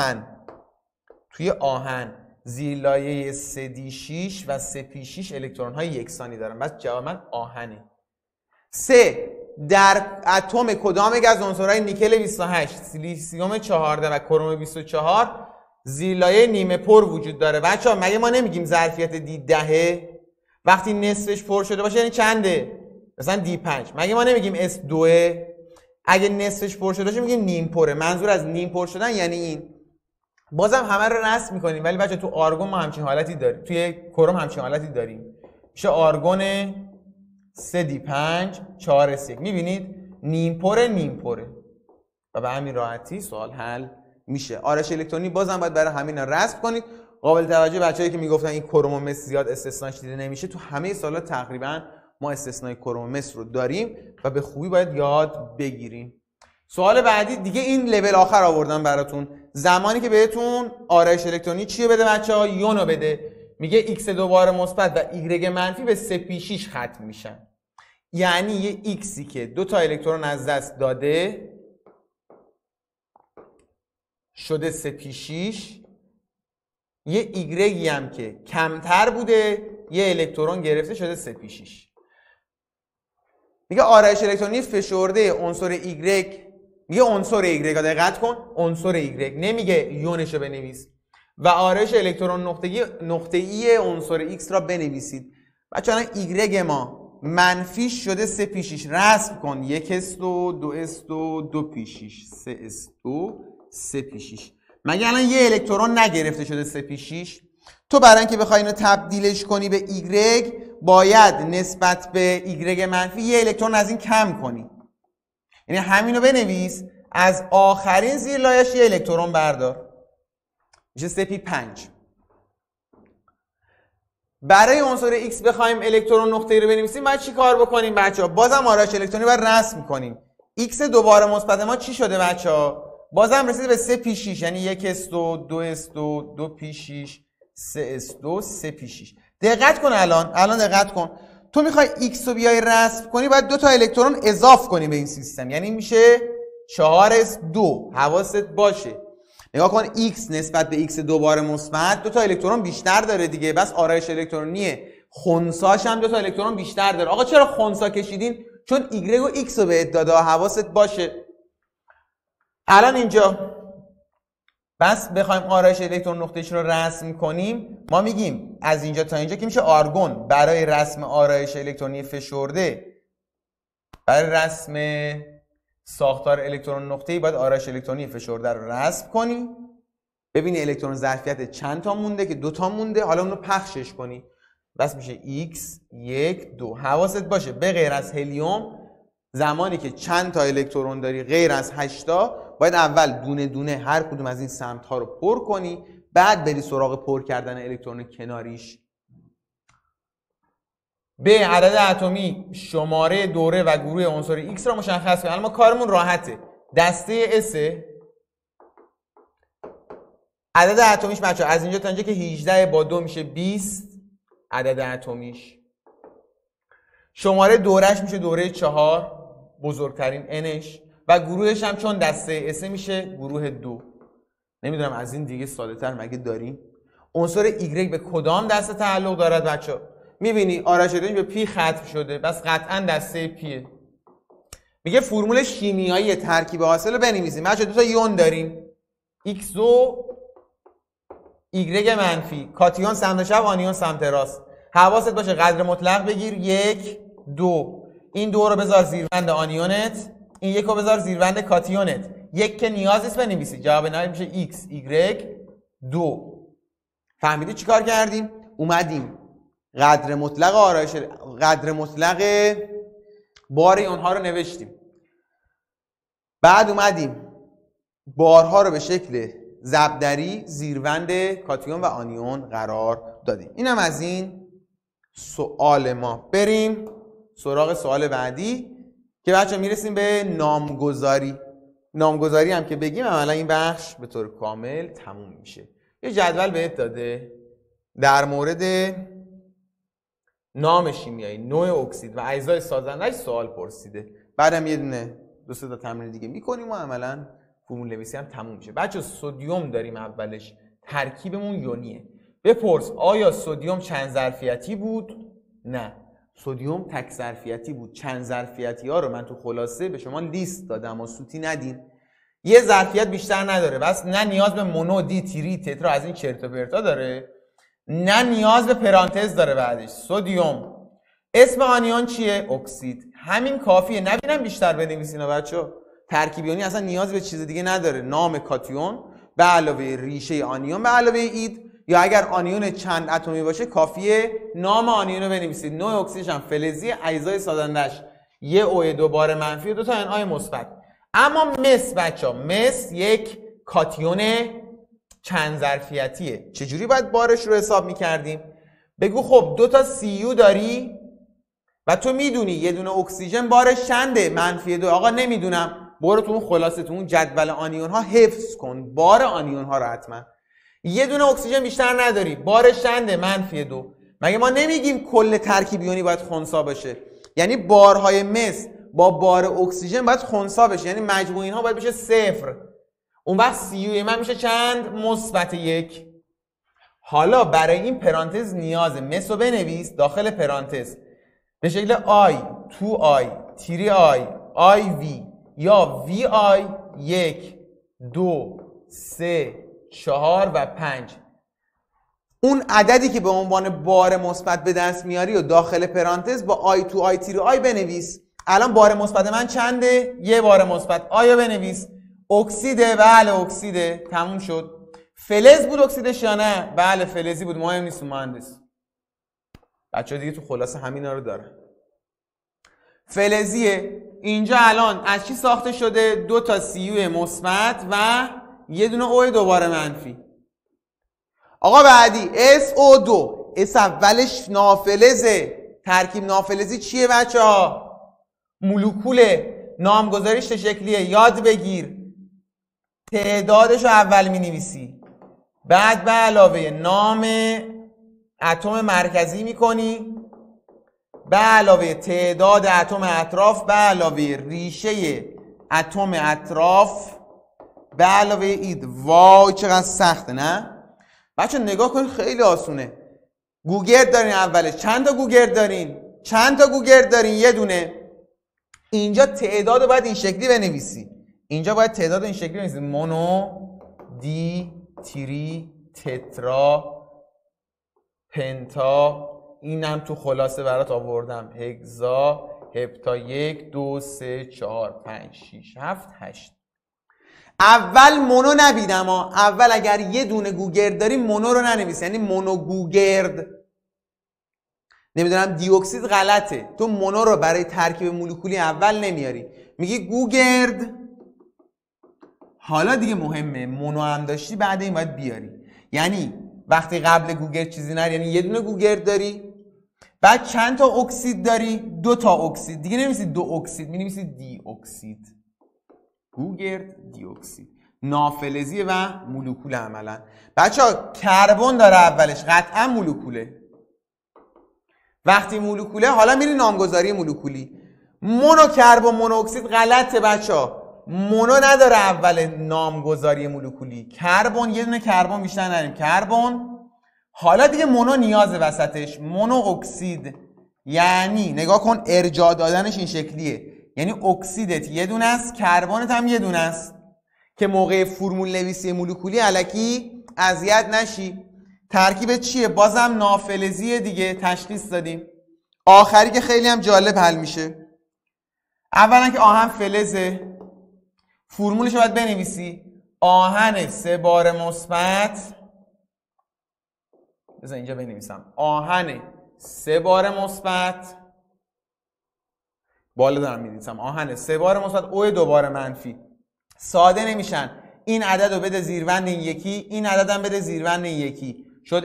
آهن زیرلایه 3d6 و 3p6 الکترون های یکسانی دارن. بس جواب من آهنه. 3 در اتم کدام یک از عنصرهای نیکل 28 سیلیسیوم 14 و کروم 24 زیرلایه نیمه پر وجود داره؟ بچه‌ها مگه ما نمیگیم ظرفیت دی 10؟ وقتی نصفش پر شده باشه یعنی چنده؟ مثلا دی 5. مگه ما نمیگیم S 2؟ اگه نصفش پر شده باشه میگیم نیم پره. منظور از نیم پر شدن یعنی این. بازم همه رو رسم میکنیم، ولی بچه تو آرگون ما همچین حالتی داریم، توی کروم همچین حالتی داریم. میشه آرگون 3d5 4s1. میبینید نیم پره و به همین راحتی سوال حل میشه. آرایش الکترونی بازم باید برای همین رسم کنید. قابل توجه بچه‌ای که میگفتن این کرومومس زیاد استثناش دیده نمیشه، تو همه سالا تقریبا ما استثنای کرومومس رو داریم و به خوبی باید یاد بگیریم. سوال بعدی دیگه این لول آخر آوردم براتون. زمانی که بهتون آرایش الکترونی چیه بده بچه‌ها؟ یونو بده. میگه x دوباره مثبت و y منفی به 3 پیشیش ختم میشن. یعنی یه xی که 2 تا الکترون از دست داده شده 3 پیشیش، یه ایگرگی هم که کمتر بوده یه الکترون گرفته شده 3 پیشیش. میگه آرایش الکترونی فشرده عنصر ایگرگ، میگه عنصر ایگرگ، دقت کن عنصر ایگرگ، نمیگه یونشو بنویس، و آرایش الکترون نقطه‌ای عنصر ایکس را بنویسید. بچه‌ها ایگرگ ما منفی شده 3 پیشیش، رسم کن 1s2 2s2 2 پیشیش 3s2 3 پیشیش. مگه الان یه الکترون نگرفته شده 3 پیشیش؟ تو برای اینکه بخوای اینو تبدیلش کنی به ایگرگ باید نسبت به ایگرگ منفی یه الکترون از این کم کنی. یعنی همینو بنویس، از آخرین زیر لایش یه الکترون بردار، میشه 3p5. برای عنصر x بخوایم الکترون نقطه‌ای رو بنویسیم باید چی کار بکنیم بچه‌ها؟ بازم آرایش الکترونی باید رسم کنیم. x دوباره مثبت ما چی شده بچه‌ها؟ بازم رسیده به 3 پیشیش، یعنی 1s2 2s2 2 پیشیش 3s2 3 پیشیش. دقت کن الان دقت کن، تو میخوای x رو بیای رسم کنی باید 2 تا الکترون اضاف کنی به این سیستم، یعنی میشه 4s2. حواست باشه، نگاه کن x نسبت به x دوباره مثبت 2 تا الکترون بیشتر داره دیگه، بس آرایش الکترونی خنثاش هم 2 تا الکترون بیشتر داره. آقا چرا خنثا کشیدین؟ چون y و x رو بهت داده، حواست باشه. الان اینجا بس بخوایم آرایش الکترون نقطه‌ایش رو رسم کنیم، ما میگیم از اینجا تا اینجا که میشه آرگون. برای رسم آرایش الکترونی فشرده، برای رسم ساختار الکترون نقطه‌ای باید آرایش الکترونی فشرده رو رسم کنی، ببینی الکترون ظرفیت چند تا مونده که 2 تا مونده، حالا اون رو پخشش کنی، بس میشه x 1 2. حواست باشه به غیر از هلیوم زمانی که چند تا الکترون داری غیر از 8 تا باید اول دونه دونه هر کدوم از این سمت ها رو پر کنی، بعد بری سراغ پر کردن الکترون کناریش. به عدد اتمی شماره دوره و گروه عنصر x را مشخص کنیم. الان ما کارمون راحته، دسته S عدد اتمیش بچه‌ها از اینجا تا اینجا که 18 با 2 میشه 20 عدد اتمیش. شماره دورش میشه دوره 4 بزرگترین nش، و گروهش هم چون دسته S میشه گروه 2. نمیدونم از این دیگه ساده تر مگه داریم؟ عنصر Y به کدام دسته تعلق دارد بچه‌ها؟ میبینی آرایش الکترونی به P ختم شده، بس قطعا دسته P. میگه فرمول شیمیایی ترکیب حاصل رو بنویسیم. بچه‌ها 2 تا یون داریم، X و Y منفی، کاتیون سمت چپ آنیون سمت راست. حواست باشه قدر مطلق بگیر 1 2. این 2 رو بذار زیروند آنیونت، این 1 رو بذار زیروند کاتیونت. 1 که نیاز نیست بنویسی، جواب نهایی میشه x y 2. فهمیدی چیکار کردیم؟ اومدیم قدر مطلق آرایش، قدر مطلق بار اونها رو نوشتیم، بعد اومدیم بارها رو به شکل ضربدری زیروند کاتیون و آنیون قرار دادیم. اینم از این سوال ما. بریم سراغ سوال بعدی که بچه میرسیم به نامگذاری. نامگذاری هم که بگیم عملا این بخش به طور کامل تموم میشه. یه جدول بهت داده در مورد نام شیمیایی، نوع اکسید و اجزای سازندش سوال پرسیده. بعدم یه دونه 2-3 تا تمرین دیگه میکنیم و عملا فرمول نویسی هم تموم میشه. بچه سدیم داریم اولش، ترکیبمون یونیه. بپرس آیا سدیم چند ظرفیتی بود؟ نه، سدیم تک ظرفیتی بود. چند ظرفیتی ها رو من تو خلاصه به شما لیست دادم و سوتی ندین. یه ظرفیت بیشتر نداره، بس نه نیاز به مونو دی تری تترا از این چرت و پرتا داره، نه نیاز به پرانتز داره بعدش. سدیم اسم آنیون چیه؟ اکسید. همین کافیه، نبینم بیشتر بنویسین بچه‌ها. ترکیب یونی اصلا نیاز به چیز دیگه نداره. نام کاتیون به علاوه ریشه آنیون به علاوه اید، یا اگر آنیون چند اتمی باشه کافیه نام آنیون رو بنویسید. نوع اکسیدش هم فلزی، اجزای سازندش یه او دوباره منفی و 2 تا ان مثبت. اما مس بچه‌ها، مس یک کاتیون چند ظرفیتیه. چجوری باید بارش رو حساب میکردیم؟ بگو خب 2 تا CU داری و تو میدونی یه دونه اکسیژن بارش چنده؟ -2. آقا نمیدونم. برو تو اون خلاصه تو اون جدول آنیون ها حفظ کن بار آنیون ها رو حتما. یه دونه اکسیژن بیشتر نداری، بارش چنده؟ -2. مگه ما نمیگیم کل ترکیب یونی باید خنثی باشه؟ یعنی بارهای مس با بار اکسیژن باید خنثی بشه، یعنی مجموع اینها باید بشه 0. اون وقت CU من میشه چند؟ -1. حالا برای این پرانتز نیازه مس رو بنویس داخل پرانتز به شکل I 2I 3I IV یا VI 1 2 3 4 و 5. اون عددی که به عنوان بار مثبت به دست میاری و داخل پرانتز با I 2I 3I بنویس. الان بار مثبت من چنده؟ یه بار مثبت. آیا بنویس. اکسیده؟ بله اکسیده. تموم شد. فلز بود اکسیدش یا نه؟ بله فلزی بود. مهم نیست مهندس. بچه‌ها دیگه تو خلاصه همینا رو دارن. فلزیه. اینجا الان از چی ساخته شده؟ 2 تا CU مثبت و یه دونه O دوباره منفی. آقا بعدی SO2. اس اولش نافلزه. ترکیب نافلزی چیه بچه‌ها؟ مولکوله. نامگذاریش چه شکلیه؟ یاد بگیر. تعدادش رو اول می‌نویسی. بعد به علاوه نام اتم مرکزی می‌کنی. به علاوه تعداد اتم اطراف، به علاوه ریشه اتم اطراف، به علاوه اید. وای چقدر سخته نه؟ بچه نگاه کنید خیلی آسونه. گوگرد دارین اولش. چند تا گوگرد دارین؟ چند تا گوگرد دارین؟ یه دونه. اینجا تعداد رو باید این شکلی بنویسی. اینجا باید تعداد این شکلی بنویسی. مونو، دی، تری، تترا، پنتا. اینم تو خلاصه برات آوردم. هگزا، هپتا 1 2 3 4 5 6 7 8. اول مونو نبیدم ها. اول اگر یه دونه گوگرد داری مونو رو ننویس، یعنی مونو گوگرد. نمیدونم دیوکسید غلطه. تو مونو رو برای ترکیب مولکولی اول نمیاری، میگی گوگرد. حالا دیگه مهمه مونو هم داشتی بعد این باید بیاری. یعنی وقتی قبل گوگرد چیزی نری، یعنی یه دونه گوگرد داری، بعد چند تا اکسید داری؟ 2 تا اکسید. دیگه نمی‌نویسی 2 اکسید، می‌نویسی دی اکسید. گوگرد دی اکسید. نافلزی و مولکول عملا. بچه‌ها کربن داره اولش، قطعا مولکوله. وقتی مولکوله حالا میری نامگذاری مولکولی. مونو کربن مونو اکسید غلطه بچه‌ها. مونو نداره اول نامگذاری مولکولی. کربن یه دونه کربن بیشتر نداریم. کربن. حالا دیگه مونو نیازه وسطش. مونو اکسید. یعنی نگاه کن ارجاع دادنش این شکلیه. یعنی اکسیدت یه دونه است، کربنت هم یه دونه است که موقع فرمول نویسی مولکولی الکی اذیت نشی. ترکیب چیه؟ بازم نافلزیه دیگه، تشخیص دادیم. آخری که خیلی هم جالب حل میشه. اولا که آهن فلزه، فرمولش رو باید بنویسی. آهن 3 بار مثبت، بذار اینجا بنویسم. آهن 3 بار مثبت، بالا دارم می‌نویسم. آهن 3 بار مثبت، او 2 بار منفی. ساده نمیشن. این عدد رو بده زیروند این یکی، این عدد هم بده زیروند این یکی. شد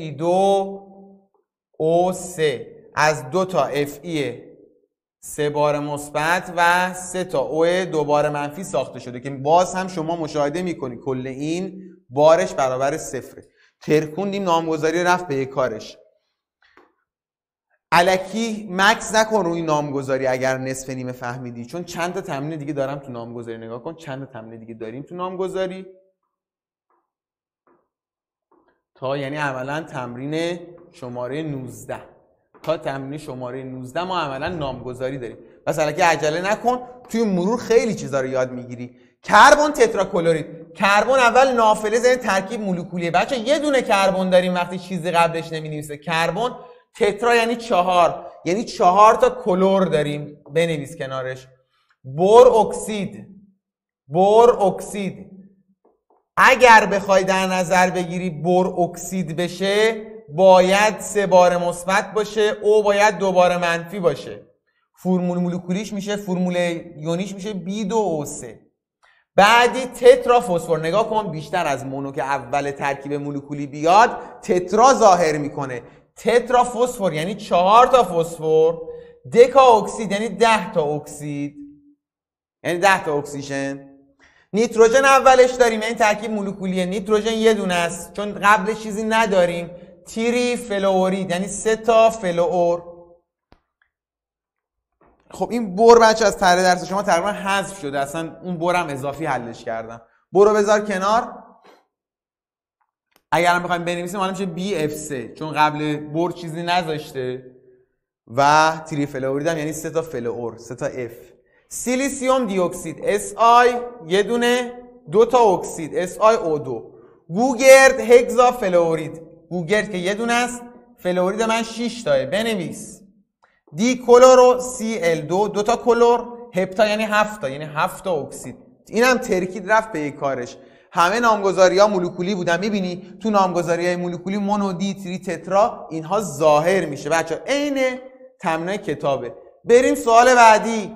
Fe2O3 از 2 تا Fe 3 بار مثبت و 3 تا O 2 بار منفی ساخته شده که باز هم شما مشاهده میکنی کل این بارش برابر 0. ترکوندیم نامگذاری رفت به کارش. الکی مکس نکن روی نامگذاری اگر نصف نیمه فهمیدی، چون چند تا تمرین دیگه دارم تو نامگذاری. نگاه کن چند تا تمرین دیگه داریم تو نامگذاری تا یعنی عملا تمرین شماره 19 تا تمرین شماره 19 ما عملا نامگذاری داریم. پس الکی عجله نکن، توی مرور خیلی چیزا رو یاد میگیری. کربن تتراکلورید. کربن اول نافلز، یعنی ترکیب مولکولیه. بچه یه دونه کربن داریم وقتی چیزی قبلش نمی‌نویسه. کربن تترا یعنی 4، یعنی 4 تا کلور داریم. بنویس کنارش. بور اکسید. بور اکسید اگر بخوای در نظر بگیری بور اکسید بشه باید 3 بار مثبت باشه، او باید 2 بار منفی باشه. فرمول مولکولیش میشه، فرمول یونیش میشه B2O3. بعدی تترا فسفر. نگاه کن بیشتر از مونو که اول ترکیب مولکولی بیاد تترا ظاهر میکنه. تترا فسفر یعنی 4 تا فسفر، دکا اکسید یعنی 10 تا اکسید، یعنی 10 تا اکسیژن. نیتروژن اولش داریم، این ترکیب مولکولیه. نیتروژن یه دونه است چون قبلش چیزی نداریم. تری فلوئورید یعنی 3 تا فلوئور. خب این بر بچه از طرح درس شما تقریبا حذف شده، اصلا اون برم اضافی حلش کردم. برو بذار کنار. اگر هم بخوایم بنویسیم حالا میشه BF3 چون قبل بر چیزی نذاشته و تری فلوئورید هم یعنی 3 تا فلوئور، 3 تا F. سیلیسیوم دی اکسید Si یه دونه، 2 تا اکسید SiO2. گوگرد هگزا فلوئورید، گوگرد که یه دونه است، فلوئورید من 6 تاه. بنویس دی کلورو Cl2 2 تا کلور، هپتا یعنی 7 تا، یعنی 7 تا اکسید. اینم ترکید رفت به کارش. همه نامگذاری‌ها مولکولی بودن. می‌بینی تو نامگذاری‌های مولکولی مونو، دی، تری، تترا اینها ظاهر میشه. بچه‌ها عین تمرین کتابه. بریم سوال بعدی.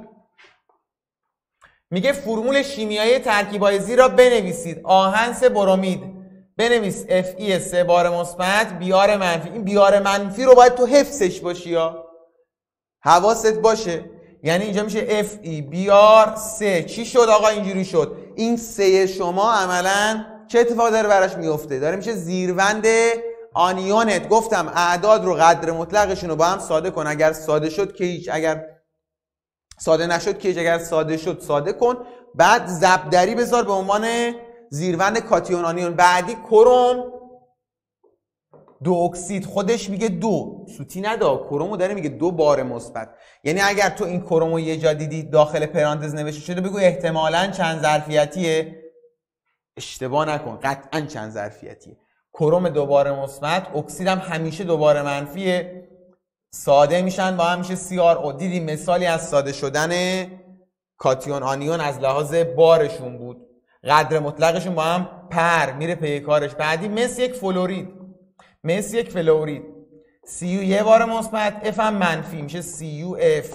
میگه فرمول شیمیایی ترکیب‌های زیر را بنویسید. آهن 3 برومید. بنویس Fe 3 بار مثبت، بیار منفی. این بیار منفی رو باید تو حفظش باشی یا حواست باشه. یعنی اینجا میشه Fe بیار 3. چی شد آقا؟ اینجوری شد. این 3 شما عملاً چه اتفاقی داره براش میفته؟ داره میشه زیروند آنیونت. گفتم اعداد رو قدر مطلقشون رو با هم ساده کن. اگر ساده شد که هیچ، اگر ساده نشد که هیچ، اگر ساده شد ساده کن. بعد ضربدری بذار به عنوان زیروند کاتیون آنیون. بعدی کروم 2 اکسید، خودش میگه 2، سوتی ندا، کرومو داره میگه 2 بار مثبت. یعنی اگر تو این کرومو یه جا دیدی داخل پرانتز نوشته شده بگو احتمالاً چند ظرفیتیه. اشتباه نکن، قطعاً چند ظرفیتیه. کروم 2 بار مثبت، اکسید هم همیشه 2 بار منفیه. ساده میشن با هم میشه CrO. دیدیم مثالی از ساده شدن کاتیون آنیون از لحاظ بارشون بود. قدر مطلقشون با هم پر میره پی کارش. بعدی مثل یک فلورید، مثل یک فلورید Cu یه بار مثبت، F هم منفی میشه CuF.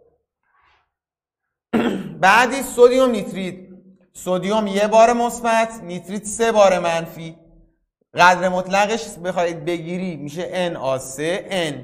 بعدی سدیم نیتریت. سدیم یه بار مثبت، نیتریت 3 بار منفی. قدر مطلقش بخواید بگیری میشه Na3N.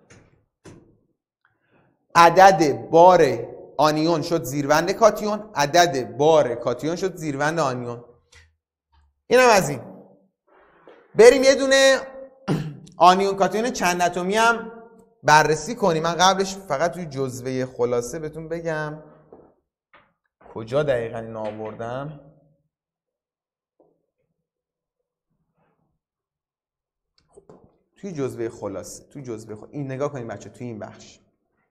عدد بار آنیون شد زیروند کاتیون، عدد بار کاتیون شد زیروند آنیون. اینم از این. بریم یه دونه آنیون کاتیون چند اتمی هم بررسی کنیم. من قبلش فقط توی جزوه خلاصه بهتون بگم کجا دقیقاً این آوردم. توی جزوه خلاصه، این نگاه کنیم بچه، توی این بخش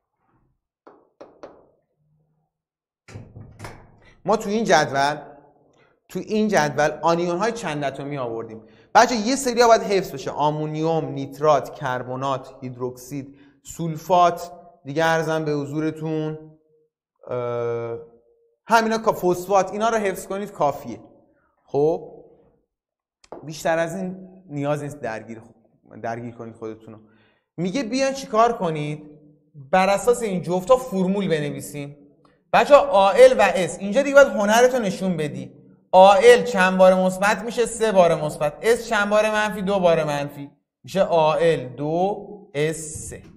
ما توی این جدول آنیون های چند اتمی آوردیم. بچه یه سری ها باید حفظ بشه. آمونیوم، نیترات، کربنات، هیدروکسید، سولفات، دیگه ارزم به حضورتون همینا، فسفات، اینا رو حفظ کنید کافیه. خب بیشتر از این نیاز نیست درگیر کنید خودتون رو. میگه بیان چیکار کنید؟ بر اساس این جفتا فرمول بنویسیم. بچه‌ها AL و S اینجا دیگه باید هنرتو نشون بدی. AL چند بار مثبت میشه؟ 3 بار مثبت. S چند بار منفی؟ 2 بار منفی. میشه AL 2 S 3.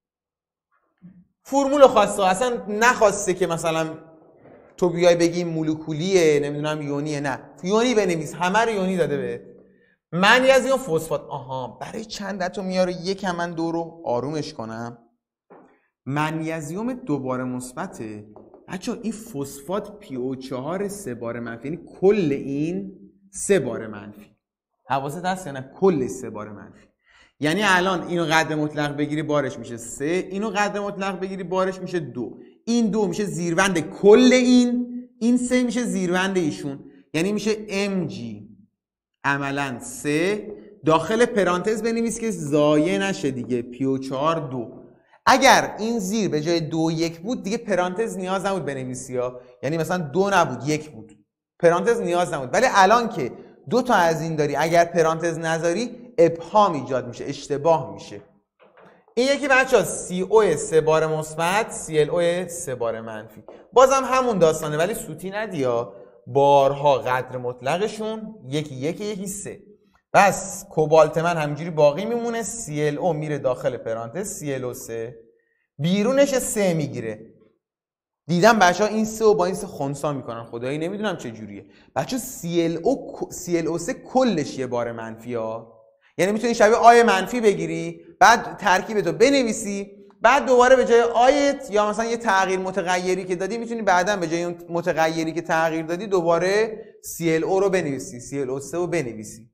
فرمول خواسته، اصلا نخواسته که مثلا تو بیای بگی مولکولیه، نمیدونم یونیه. نه، یونی بنویس، همه رو یونی داده بهت. منیزیم فسفات. آها، برای چند اتمی رو یکم من 2 رو آرومش کنم. منیزیم 2 بار مثبته. بچه این فسفات PO4 3 بار منفی، یعنی کل این 3 بار منفی. حواست هست یا نه؟ کل 3 بار منفی. یعنی الان اینو قدر مطلق بگیری بارش میشه 3، اینو قدر مطلق بگیری بارش میشه 2. این 2 میشه زیروند کل این 3 میشه زیروند ایشون. یعنی میشه Mg عملا 3. داخل پرانتز بنویس که ضایع نشه دیگه، PO4 2. اگر این زیر به جای 2 1 بود دیگه پرانتز نیاز نبود بنویسی ها. یعنی مثلا 2 نبود 1 بود، پرانتز نیاز نبود. ولی الان که 2 تا از این داری، اگر پرانتز نذاری ابهام ایجاد میشه، اشتباه میشه. این یکی بچه‌ها CO 3 بار مثبت، ClO 3 بار منفی. بازم همون داستانه ولی سوتی ندیا. بارها قدر مطلقشون یکی 3. بس کوبالت من همینجوری باقی میمونه، ClO میره داخل پرانتز، ClO3 بیرونش 3 میگیره. دیدم بچه ها این 3 رو با این 3 خنثی میکنن، خدایی نمیدونم چه جوریه. بچه ClO3 کلش یه بار منفی ها، یعنی میتونی شبیه آی منفی بگیری، بعد ترکیبتو بنویسی، بعد دوباره به جای آیت یا مثلا یه تغییر متغیری که دادی میتونی بعدا به جای اون متغیری که تغییر دادی دوباره ClO رو بنویسی، ClO3 رو بنویسی.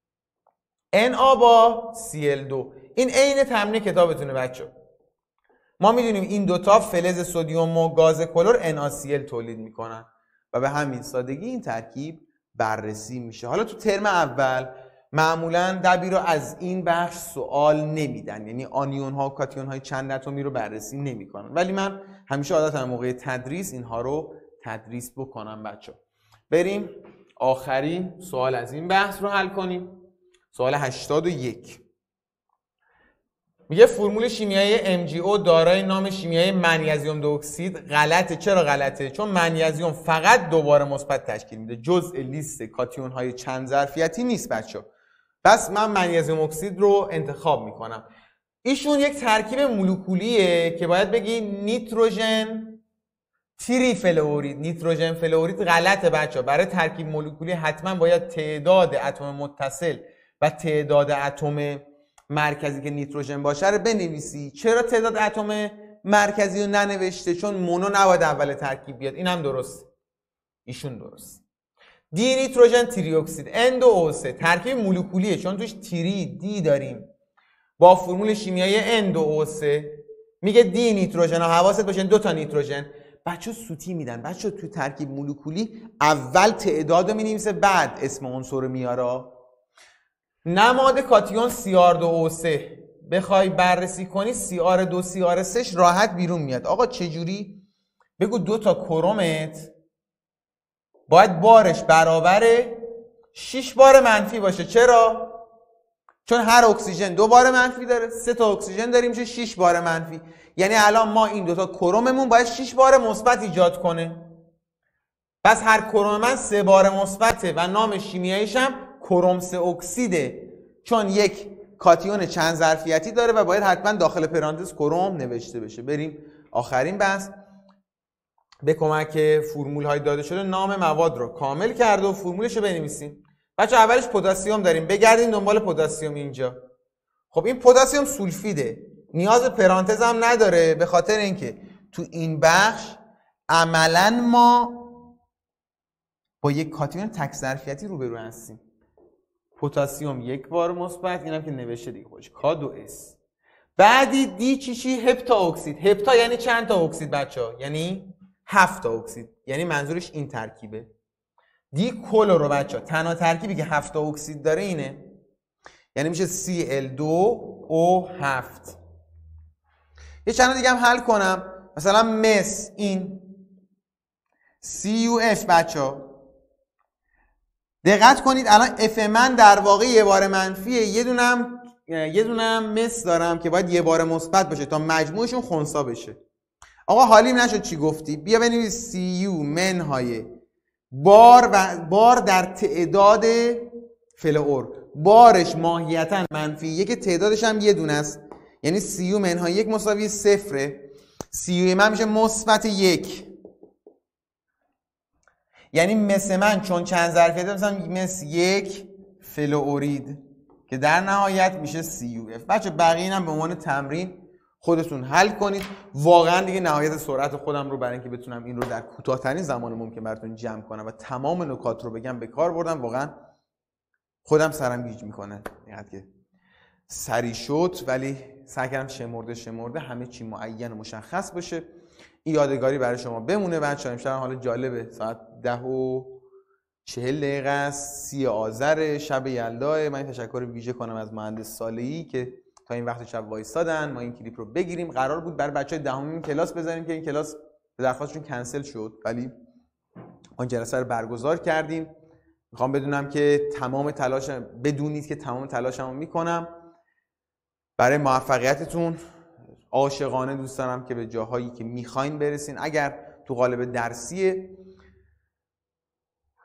Na با Cl2 این عین تمرین کتابتونه بچه. ما میدونیم این دوتا فلز سدیم و گاز کلور NaCl تولید میکنن و به همین سادگی این ترکیب بررسی میشه. حالا تو ترم اول معمولا دبیرا از این بخش سوال نمیدن، یعنی آنیون ها و کاتیون های چند اتمی رو بررسی نمیکنن، ولی من همیشه عادتم موقع تدریس اینها رو تدریس بکنم بچه. بریم آخرین سوال از این بحث رو حل کنیم. سوال 81 میگه فرمول شیمیایی MgO دارای نام شیمیایی منیزیم دو اکسید غلطه. چرا غلطه؟ چون منیزیم فقط 2 بار مثبت تشکیل میده، جزء لیست کاتیون های چند ظرفیتی نیست بچه. پس من منیزیم اکسید رو انتخاب میکنم. ایشون یک ترکیب مولکولیه که باید بگی نیتروژن تری فلورید. نیتروژن فلورید غلطه بچه. برای ترکیب مولکولی حتما باید تعداد اتم متصل و تعداد اتم مرکزی که نیتروژن باشه رو بنویسی. چرا تعداد اتم مرکزی رو ننوشته؟ چون مونو نباید اول ترکیب بیاد. اینم درست، ایشون درست. دی نیتروژن تری اکسید N2O3 ترکیب مولکولیه چون توش تری دی داریم با فرمول شیمیایی N2O3 میگه دی نیتروژن. حواست باشه 2 تا نیتروژن. بچه سوتی میدن بچه تو ترکیب مولکولی اول تعداد رو مینویسه بعد اسم عنصر میاره. نماد کاتیون Cr2O3 بخوای بررسی کنی Cr2 Cr3 راحت بیرون میاد. آقا چجوری؟ بگو 2 تا کرومت باید بارش برابر 6 بار منفی باشه. چرا؟ چون هر اکسیژن 2 بار منفی داره. 3 تا اکسیژن داریم میشه 6 بار منفی. یعنی الان ما این 2 تا کروممون باید 6 بار مثبت ایجاد کنه. پس هر کروم من 3 بار مثبته و نام شیمیاییش هم کروم 3 اکسیده، چون یک کاتیون چند ظرفیتی داره و باید حتما داخل پرانتز کروم نوشته بشه. بریم آخرین بحث. به کمک فرمول های داده شده نام مواد رو کامل کرده و فرمولش رو بنویسیم. بچه اولش پتاسیم داریم، بگردین دنبال پتاسیم اینجا. خب این پتاسیم سولفیده، نیاز به پرانتز هم نداره، به خاطر اینکه تو این بخش عملا ما با یک کاتیون تک ظرفیتی روبرو هستیم. پتاسیم 1 بار مثبت، اینم که نوشته دیگه خودش K2S. بعدی دی چی؟ هپتا اکسید. هپتا یعنی چند تا اکسید بچه‌ها؟ یعنی 7 تا اکسید. یعنی منظورش این ترکیبه. دی کلورو بچه‌ها تنها ترکیبی که 7 تا اکسید داره اینه، یعنی میشه Cl2O7. یه چند دیگه هم حل کنم، مثلا مس این CuF بچه‌ها. دقت کنید الان اف من در واقع 1 بار منفیه، یه دونم مس دارم که باید 1 بار مثبت باشه تا مجموعشون خنثی بشه. آقا حالیم نشد چی گفتی؟ بیا بنویس CU منهای بار در تعداد فلور. بارش ماهیتا منفی 1، تعدادش هم 1 دونه است، یعنی CU منهای 1 مساوی 0. CU من میشه مثبت 1. یعنی مس من چون چند ظرفیت مثلا مس 1 فلورید که در نهایت میشه CuF. بچه بقیه اینم به عنوان تمرین خودتون حل کنید. واقعا دیگه نهایت سرعت خودم رو برای اینکه بتونم این رو در کوتاه‌ترین زمان ممکن براتون جمع کنم و تمام نکات رو بگم به کار بردم. واقعا خودم سرم گیج میکنه اینقدر که سری شد، ولی سعی کردم شمرده همه چی معین و مشخص باشه. این یادگاری برای شما بمونه بچه‌ها. امشب حالا جالبه، ساعت 10:40 است، 30 آذر شب یلدا. من تشکر ویژه کنم از مهندس صالحی که تا این وقت شب وایسادن ما این کلیپ رو بگیریم. قرار بود برای بچه‌های دهمین کلاس بذاریم که این کلاس به درخواستشون کنسل شد، ولی اون جلسه رو برگزار کردیم. میخوام بدونید که تمام تلاشمو میکنم برای موفقیتتون. عاشقانه دوست دارم که به جاهایی که میخواین برسین. اگر تو قالب درسیه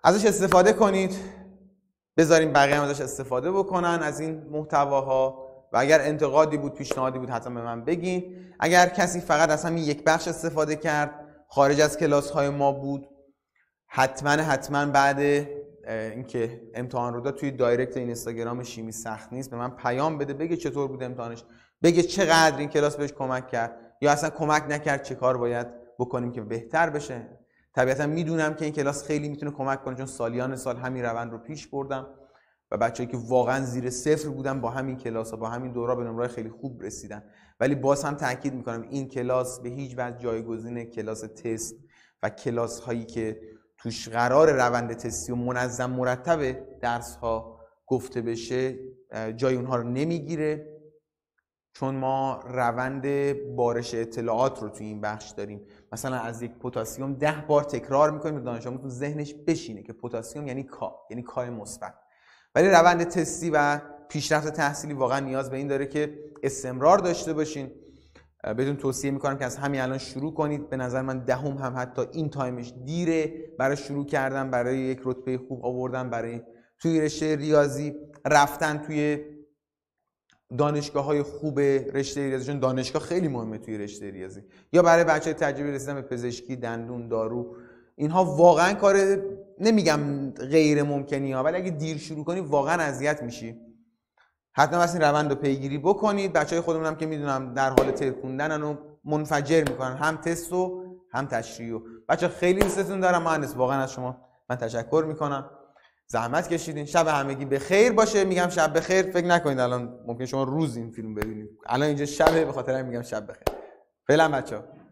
ازش استفاده کنید، بذاریم بقیه هم ازش استفاده بکنن از این محتواها. و اگر انتقادی بود، پیشنهادی بود، حتما به من بگین. اگر کسی فقط از همین یک بخش استفاده کرد، خارج از کلاس های ما بود، حتما بعد اینکه امتحان رو داد توی دایرکت اینستاگرام شیمی سخت نیست به من پیام بده، بگه چطور بود امتحانش، بگه چقدر این کلاس بهش کمک کرد یا اصلا کمک نکرد، چه کار باید بکنیم که بهتر بشه. طبیعتا میدونم که این کلاس خیلی میتونه کمک کنه، چون سالیان سال همین روند رو پیش بردم و بچه‌ای که واقعا زیر صفر بودن با همین کلاس‌ها، با همین دورا به نمره‌های خیلی خوب رسیدن. ولی باز هم تاکید میکنم این کلاس به هیچ وجه جایگزین کلاس تست و کلاس هایی که توش قرار روند تستی و منظم مرتب درس ها گفته بشه جای اونها رو نمیگیره، چون ما روند بارش اطلاعات رو توی این بخش داریم. مثلا از یک پتاسیم 10 بار تکرار میکنیم که دانش آموز تو ذهنش بشینه که پتاسیم یعنی کا، یعنی کای مثبت. ولی روند تستی و پیشرفت تحصیلی واقعا نیاز به این داره که استمرار داشته باشین. بهتون توصیه میکنم که از همین الان شروع کنید. به نظر من دهم هم حتی این تایمش دیره برای شروع کردن، برای یک رتبه خوب آوردن، برای توی رشته ریاضی رفتن توی دانشگاه‌های خوب رشته ریاضی، چون دانشگاه خیلی مهمه توی رشته ریاضی، یا برای بچه‌های تجربی رسیدن به پزشکی، دندون، دارو. اینها واقعا کار نمیگم غیر ممکنی ها، ولی اگه دیر شروع کنی واقعا اذیت میشی. حتما از این روند رو پیگیری بکنید. بچهای خودمون هم که میدونم در حال ترکوندنن و منفجر میکنن، هم تست و هم تشریح. بچه خیلی دوستتون دارم، مهندس واقعا از شما من تشکر میکنم، زحمت کشیدین. شب همگی به خیر باشه. میگم شب بخیر، فکر نکنید الان ممکن شما روز این فیلم ببینید، الان اینجا شبه، به خاطر همین میگم شب بخیر. فعلا بچه‌ها.